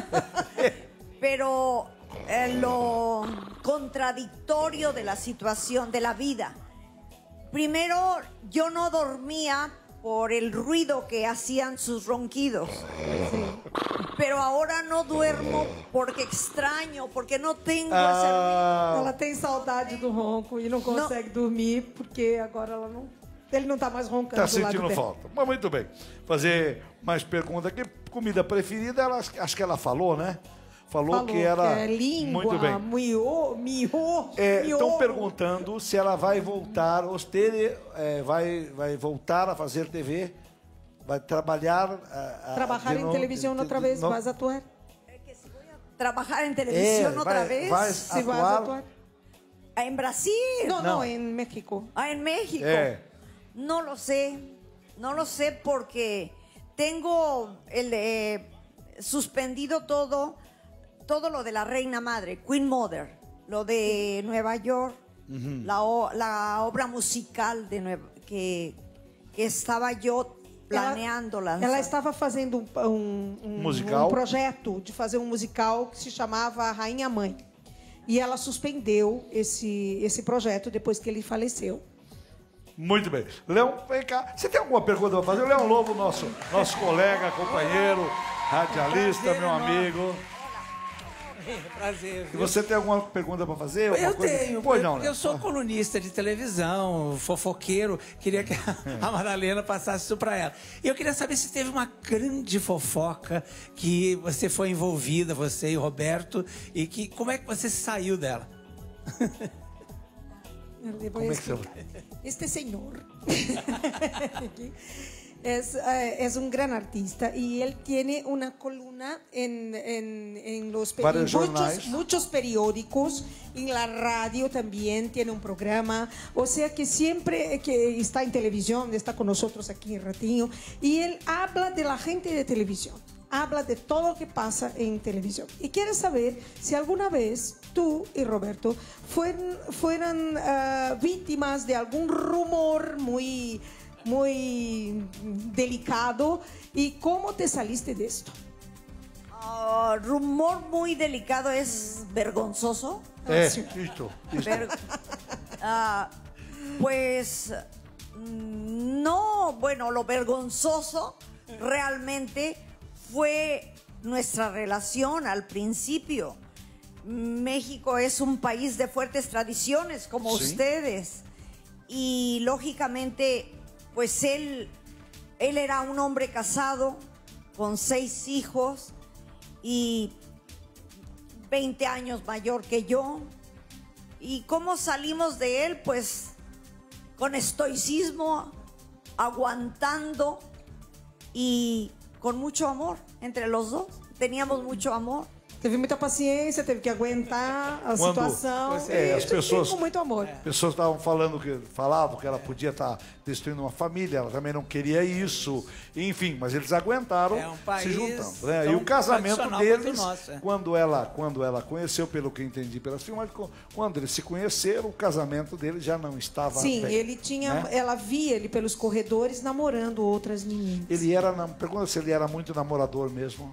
Pero eh, lo contradictorio de la situación, de la vida. Primero, yo no dormía por el ruido que hacían sus ronquidos. Sí. Pero ahora no duermo porque extraño, porque no tengo ah, ese ruido. Ela tem saudade do ronco e não consegue não. dormir porque agora ela não... Ele não está mais roncando Está do lado sentindo dela. falta. Mas muito bem. Fazer mais pergunta aqui. Comida preferida, ela, acho que ela falou, né? Falou, falou que era... Que é língua, muito bem. Miô, miô, Estão miô. perguntando se ela vai voltar, Ostere, é, vai, vai voltar a fazer T V, vai trabalhar... A, a, Trabalhar em televisão outra vez, no... vais atuar? Trabalhar em televisão é, outra vai, vez? Vai se atuar... vas atuar? ¿En Brasil? No, no, no, en México. Ah, en México. É. No lo sé, no lo sé porque tengo el, eh, suspendido todo, todo lo de la reina madre, Queen Mother, lo de Nueva York, uh-huh. la, o, la obra musical de Nueva, que, que estava eu planeando ela, lançar. Ela estava fazendo um, um, um, musical? um projeto de fazer um musical que se chamava Rainha Mãe. E ela suspendeu esse, esse projeto depois que ele faleceu. Muito bem. Leão, vem cá. Você tem alguma pergunta para fazer? O Leão Lobo, nosso, nosso colega, companheiro, radialista, prazer, meu enorme. amigo. Prazer. E você tem alguma pergunta para fazer? Alguma Eu coisa? tenho. Pois eu, não, né? eu sou colunista de televisão, fofoqueiro. Queria que a, a Madalena passasse isso para ela. E eu queria saber se teve uma grande fofoca que você foi envolvida, você e o Roberto, e que como é que você saiu dela? Como é que chama? Este senhor es, uh, es un gran artista y él tiene una columna en, en, en los en muchos, muchos periódicos, en la radio también tiene un programa, o sea que siempre que está en televisión, está con nosotros aquí en Ratinho, y él habla de la gente de televisión. Habla de todo lo que pasa en televisión. Y quiere saber si alguna vez tú y Roberto fueron, fueran uh, víctimas de algún rumor muy, muy delicado y cómo te saliste de esto. Uh, rumor muy delicado es vergonzoso. Eh, listo, listo. Ver, uh, pues no, bueno, lo vergonzoso realmente fue nuestra relación al principio. México es un país de fuertes tradiciones, como ¿sí? ustedes. Y lógicamente, pues él, él era un hombre casado con seis hijos y veinte años mayor que yo. ¿Y cómo salimos de él? Pues con estoicismo, aguantando y con mucho amor entre los dos. Teníamos mucho amor. Teve muita paciência, teve que aguentar a Quando, situação. É, e as pessoas com muito amor. pessoas estavam falando que falavam que ela podia estar destruindo uma família, ela também não queria isso, enfim, mas eles aguentaram é um país se juntando, né? E o casamento deles, nosso, é. quando ela quando ela conheceu, pelo que eu entendi pelas filmagens, quando eles se conheceram, o casamento deles já não estava Sim, bem, ele tinha, né? ela via ele pelos corredores namorando outras meninas. Ele era, pergunta se ele era muito namorador mesmo.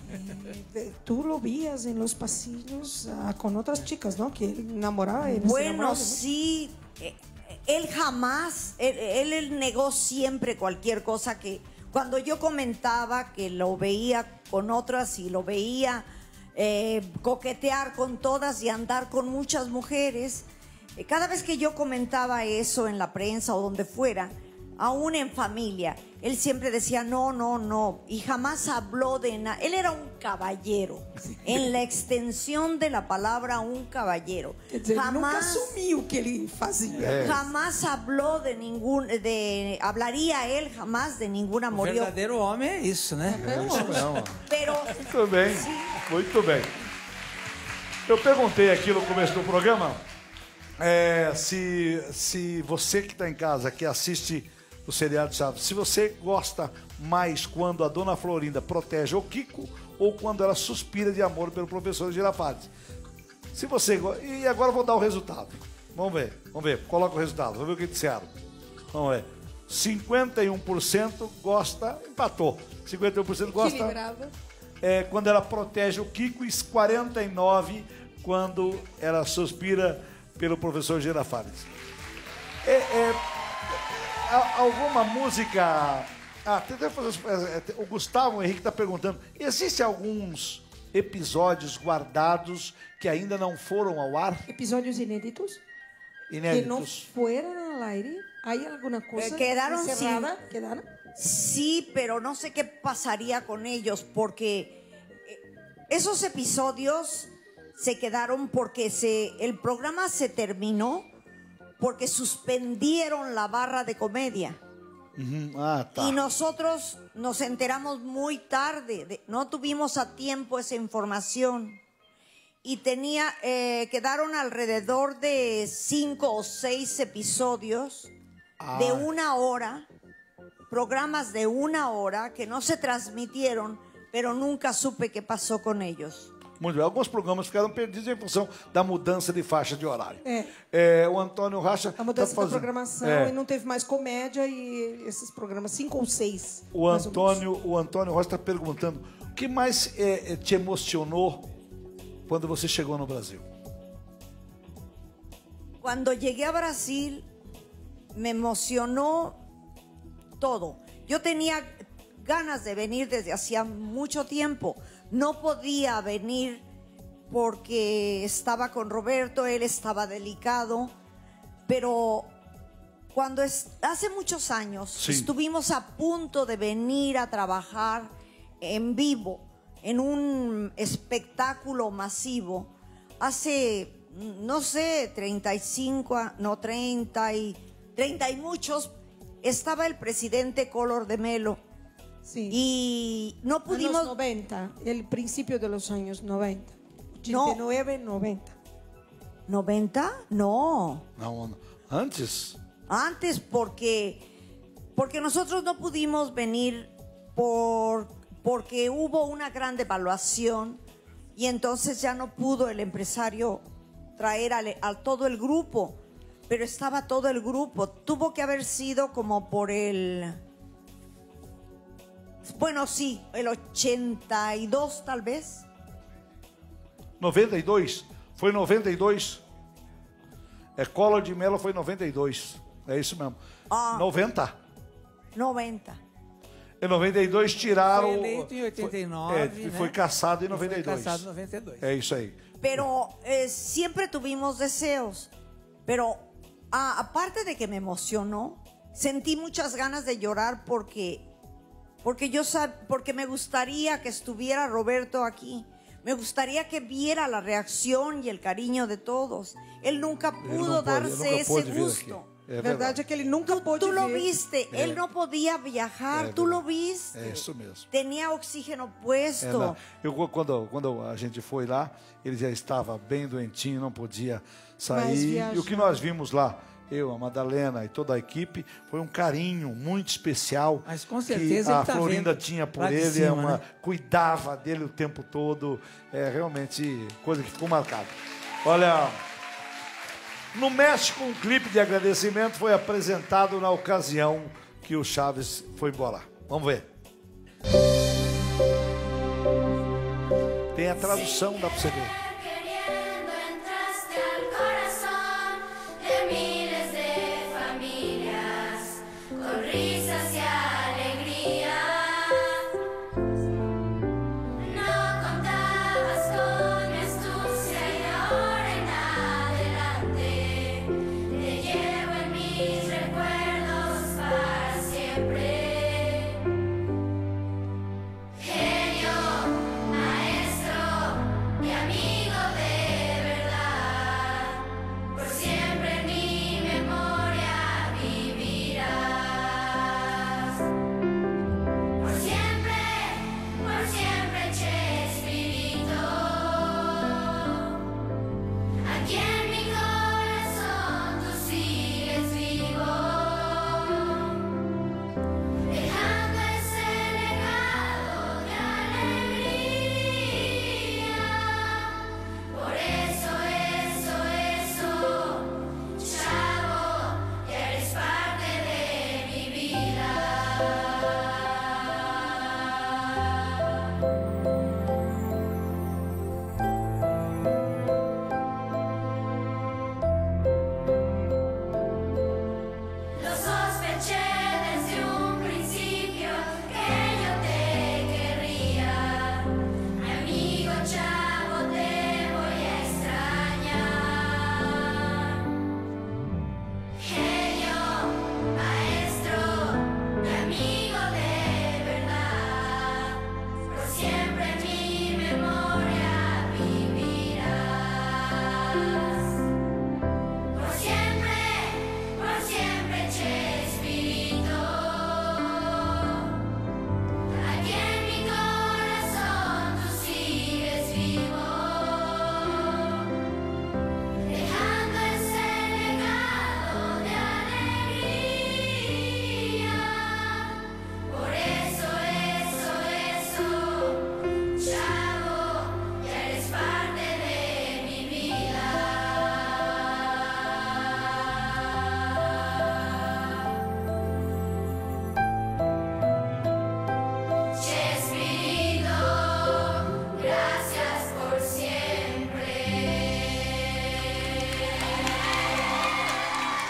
Tú lo vías en los pasillos uh, con otras chicas, ¿no? Que él namoraba. Él bueno, enamoraba, ¿no? sí. Él jamás, él, él, él negó siempre cualquier cosa que... Cuando yo comentaba que lo veía con otras y lo veía eh, coquetear con todas y andar con muchas mujeres, eh, cada vez que yo comentaba eso en la prensa o donde fuera, aún en familia, él siempre decía no, no, no, y jamás habló de nada. Él era un caballero, en la extensión de la palabra, un caballero. Jamás, nunca asumiu que ele fazia. Jamás habló de ningún, de, hablaría él jamás de ningún O amorío. verdadeiro homem é isso, né? É isso mesmo. Pero, muito bem, sim. Muito bem. Eu perguntei aqui no começo do programa é, se, se você que está em casa, que assiste o seriado Chaves, se você gosta mais quando a Dona Florinda protege o Kiko ou quando ela suspira de amor pelo professor Girafales. Se você e agora eu vou dar o resultado. Vamos ver, vamos ver. Coloca o resultado. Vamos ver o que disseram. Vamos ver. cinquenta e um por cento gosta, empatou. cinquenta e um por cento gosta. Equilibrada. É, quando ela protege o Kiko, e quarenta e nove por cento quando ela suspira pelo professor Girafales. É, é, alguma música... Ah, tenta fazer... O Gustavo Henrique está perguntando, existem alguns episódios guardados que ainda não foram ao ar? Episódios inéditos? Inéditos. Que no fueron al aire. ¿Hay alguna cosa Eh, quedaron sin... encerrada? ¿Quedaron? Sí, pero no sé qué pasaría con ellos, porque esos episodios se quedaron porque se, el programa se terminó porque suspendieron la barra de comedia. Uhum. Ah, tá. Y nosotros nos enteramos muy tarde, de, no tuvimos a tiempo esa información. Y tenía, eh, quedaron alrededor de cinco o seis episodios ah. de una hora, programas de una hora que no se transmitieron, pero nunca supe qué pasó con ellos. Muito bem. Alguns programas ficaram perdidos em função da mudança de faixa de horário. É. É, o Antônio Racha... A mudança tá da programação é. e não teve mais comédia e esses programas, cinco ou seis. O Antônio, o Antônio Rocha está perguntando, o que mais é, te emocionou quando você chegou no Brasil? Cuando llegué a Brasil, me emocionó todo. Yo tenía ganas de venir desde hacía mucho tiempo. No podía venir porque estaba con Roberto, él estaba delicado, pero cuando es, hace muchos años sí. estuvimos a punto de venir a trabajar en vivo, en un espectáculo masivo, hace, no sé, treinta y cinco, no, treinta y, treinta y muchos, estaba el presidente Collor de Mello. Sí. Y no pudimos... Años noventa, el principio de los años noventa. ochenta y nueve, noventa. ¿noventa? No. No, antes. Antes porque, porque nosotros no pudimos venir por, porque hubo una gran devaluación y entonces ya no pudo el empresario traer a, a todo el grupo, pero estaba todo el grupo. Tuvo que haber sido como por el... Bueno, sí, el ochenta y dos tal vez. noventa e dois? Foi noventa e dois? É, Collor de Mello foi noventa e dois. É isso mesmo. Ah, noventa? noventa. Em noventa e dois tiraram... Foi eleito em oitenta e nove, foi, é, né? Foi caçado em noventa e dois. Foi caçado em noventa e dois. É isso aí. Pero eh, siempre tuvimos deseos. Pero ah, aparte de que me emocionó, sentí muchas ganas de llorar porque... Porque yo sab, porque me gustaría que estuviera Roberto aquí. Me gustaría que viera la reacción y el cariño de todos. Él nunca pudo pode, darse nunca esse gusto. É verdade é que ele nunca pôde Tú lo ver. viste, É. él no podía viajar, É tú lo verdade. viste. É isso mesmo. Tenía oxígeno É, puesto. não. Eu, quando, quando a gente foi lá, ele já estava bem doentinho, não podia sair. E o que nós vimos lá, eu, a Madalena e toda a equipe, foi um carinho muito especial. Mas com certeza que a ele tá Florinda vendo tinha por lá de ele, cima, é uma, né? cuidava dele o tempo todo. É realmente coisa que ficou marcada. Olha, no México, um clipe de agradecimento foi apresentado na ocasião que o Chaves foi embora. Vamos ver. Tem a tradução, dá pra você ver. Genio, maestro y amigo.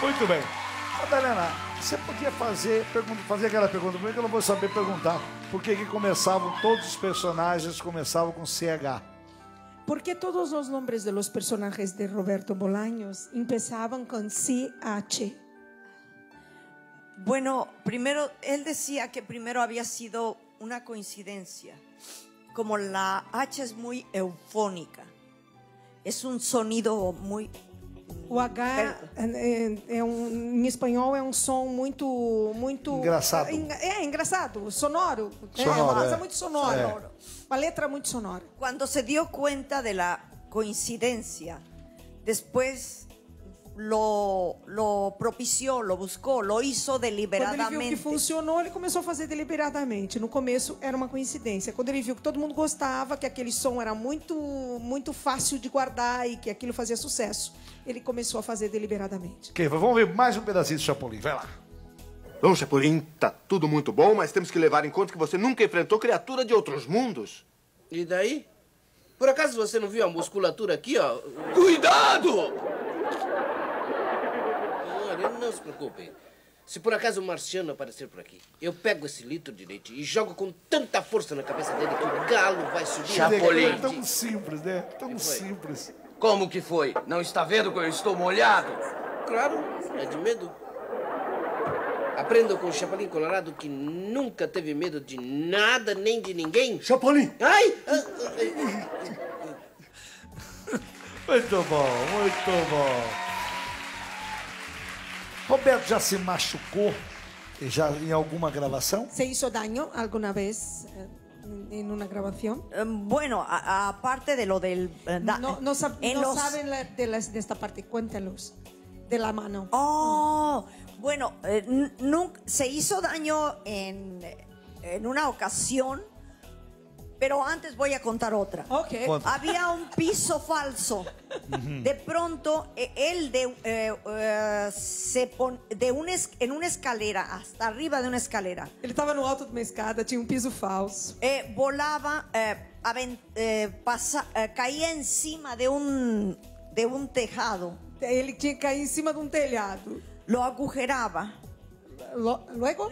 Muito bem. Madalena, você podia fazer, pergunta, fazer aquela pergunta que eu não vou saber perguntar. Por que que começavam, todos os personagens começavam com C H? Porque todos os nomes de los personajes de Roberto Bolaños empezaban con C H. Bueno, primero, él decía que primero había sido una coincidencia. Como la H es muy eufónica, es un sonido muy... O H é, é um, em espanhol é um som muito, muito engraçado. É, é engraçado, sonoro. Sonoro, é, é. é muito sonoro. Sonoro. Uma letra muito sonora. Cuando se dio cuenta de la coincidencia, después lo, lo propició, lo buscó, lo hizo Quando ele viu deliberadamente. que funcionou, ele começou a fazer deliberadamente. No começo era uma coincidência. Quando ele viu que todo mundo gostava, que aquele som era muito, muito fácil de guardar e que aquilo fazia sucesso, ele começou a fazer deliberadamente. Ok, vamos ver mais um pedacinho do Chapolin. Vai lá. Bom, Chapolin, tá tudo muito bom, mas temos que levar em conta que você nunca enfrentou criatura de outros mundos. E daí? Por acaso você não viu a musculatura aqui, ó? Cuidado! Olha, não se preocupe. Se por acaso o marciano aparecer por aqui, eu pego esse litro de leite e jogo com tanta força na cabeça dele que o galo vai subir. Chapolin. É tão simples, né? Tão simples. Como que foi? Não está vendo que eu estou molhado? Claro, é de medo. Aprendo com o Chapolin Colorado que nunca teve medo de nada nem de ninguém. Chapolin! Ai! Muito bom, muito bom. Roberto já se machucou já em alguma gravação? ¿Se hizo daño alguna vez eh, en una grabación? Eh, bueno, a- aparte de lo del... eh, da- No, no, sab- en no los- saben la- de, las- de esta parte, cuéntalos. De la mano. Oh, bueno, eh, n- nunca- se hizo daño en, en una ocasión, pero antes voy a contar otra. Okay. Cuenta. Había un piso falso. De pronto, eh, él de, eh, eh, se pon- de un es- en una escalera, hasta arriba de una escalera, Ele estava no alto de uma escada, tinha um piso falso. eh, volaba, eh, aven- eh, pasa- eh, caía encima de un, de un tejado. Ele tinha que cair em cima de um telhado. Lo agujeraba. Lo- luego?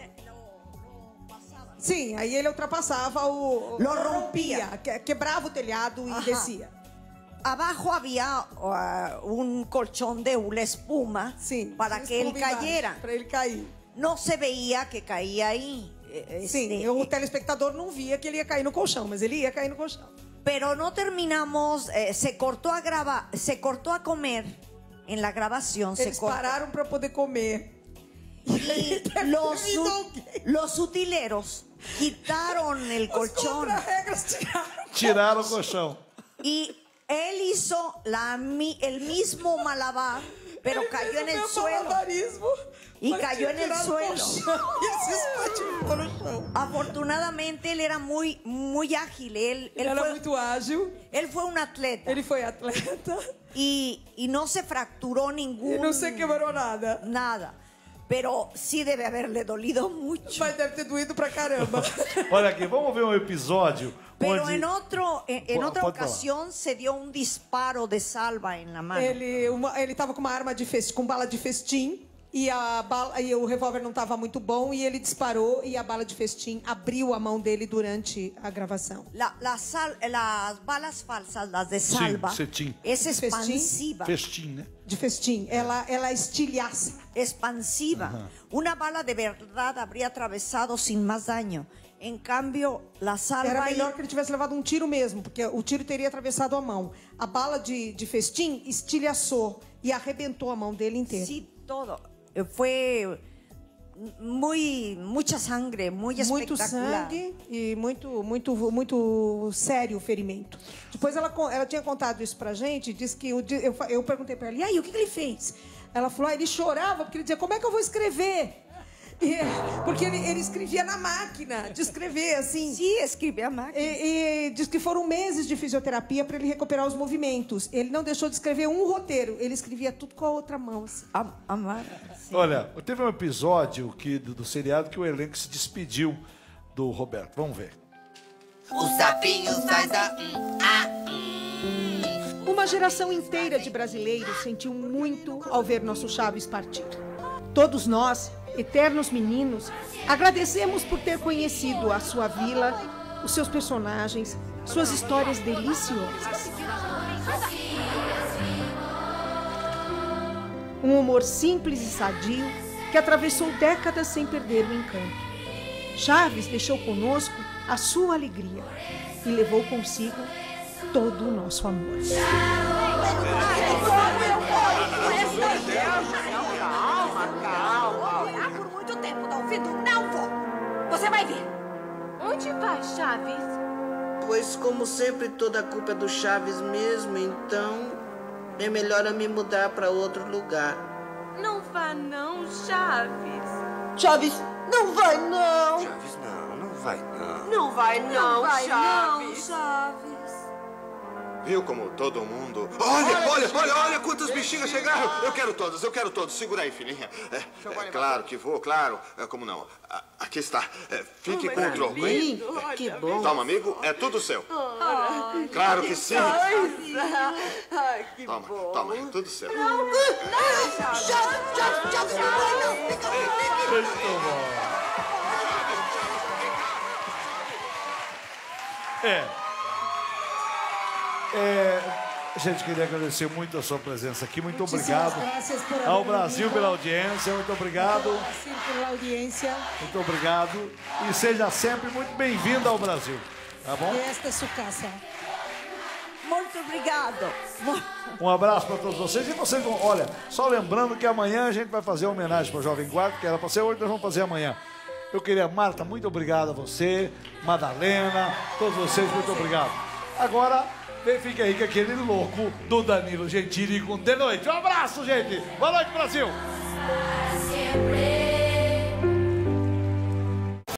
Sim, aí ele ultrapassava o... Lo rompia. que- quebrava o telhado e Ajá. descia. Abajo había uh, un colchón de una espuma para que él cayera. Para ele cair. No se veía que caía ahí. eh, Sim, este, o telespectador não via que ele ia cair no colchão, mas ele ia cair no colchão. Pero no terminamos, eh, se cortó a grabar, se cortó a comer en la grabación. Eles se cortó. pararam para poder comer. Y los, su- los utileros quitaron el colchón. Tiraram o colchão. Y él hizo la, mi- el mismo malabar, pero cayó en el suelo. Y cayó en el suelo. Afortunadamente él era muy, muy ágil. Él, él Era fue, muito ágil. Él fue un atleta. Ele foi atleta. Y, y no se fracturó ningún... E não se quebrou nada. Nada. Pero sí debe haberle dolido mucho. Mas deve ter doído pra caramba. Olha aqui, vamos ver um episódio Pero onde... en, otro, en, en Po- otra pode falar. ocasión se dio un disparo de salva en la mano. Ele, uma, ele tava com uma arma de festim, com bala de festim. E, a bala, e o revólver não estava muito bom. E ele disparou e a bala de festim abriu a mão dele durante a gravação. La- la sal- las balas falsas, las de salva, cetim. es expansiva. Festim, né? De festim. Ela, ela estilhaça. Expansiva. Ajá. Una bala de verdad habría atravesado sin más daño. En cambio, la salva... Era y- melhor que ele tivesse levado um tiro mesmo, porque o tiro teria atravessado a mão. A bala de, de festim estilhaçou e arrebentou a mão dele inteira. Sí, todo. Eh, Fue muy, mucha sangre, muy Muito espectacular. sangue e muito, muito, muito sério o ferimento. Depois ela, con- ela tinha contado isso pra gente, disse que o di- eu, fa- eu perguntei pra ela, e aí, o que, que ele fez? Ela falou, ah, ele chorava porque ele dizia, como é que eu vou escrever? E- porque ele, ele escrevia na máquina de escrever, assim. Sim, escrevia a máquina. E, e diz que foram meses de fisioterapia para ele recuperar os movimentos. Ele não deixou de escrever um roteiro, ele escrevia tudo com a outra mão. Assim. A, a, Olha, teve um episódio que, do, do seriado que o elenco se despediu do Roberto. Vamos ver. O sapinho faz a um, a um. Uma Uma geração inteira de brasileiros sentiu muito ao ver nosso Chaves partir. Todos nós, eternos meninos, agradecemos por ter conhecido a sua vila, os seus personagens, suas histórias deliciosas. Um humor simples e sadio que atravessou décadas sem perder o encanto. Chaves deixou conosco a sua alegria e levou consigo todo o nosso amor. Calma, calma. Vou orar por muito tempo, não ouvido? Não vou. Você vai ver. Onde vai, Chaves? Pois, como sempre, toda a culpa é do Chaves mesmo, então é melhor eu me mudar para outro lugar. Não vá não, Chaves. Chaves, não vai não. Chaves, não, não vai não. Não vai não, Não vai Chaves. não, Chaves. Viu como todo mundo... Olha, olha, olha, olha quantas bexigas chegaram. Eu quero todas, eu quero todas. Segura aí, filhinha. É, é, claro que vou, claro. É, como não? Ah, aqui está. É, fique com o troco, hein? Que bom. Toma, amigo, é tudo seu. Claro que sim. Ai, que Toma, bom. toma, tudo seu. Não, não, Chaves. Chaves, Chaves, Chaves, não vai não. Fica, fica. Muito bom. É. É, gente, queria agradecer muito a sua presença aqui. Muito Muchísimas obrigado gracias por haber ao Brasil venido. pela audiência. Muito obrigado. Brasil pela audiência. Muito obrigado. E seja sempre muito bem-vindo ao Brasil. Tá bom? E esta é sua casa. Muito obrigado. Um abraço para todos vocês. E vocês vão, olha, só lembrando que amanhã a gente vai fazer uma homenagem para o Jovem Guarda, que era para ser hoje, nós vamos fazer amanhã. Eu queria, Marta, muito obrigado a você, Madalena, todos vocês, muito obrigado. Agora, fica aí com aquele louco do Danilo Gentili com De Noite. Um abraço, gente. Boa noite, Brasil.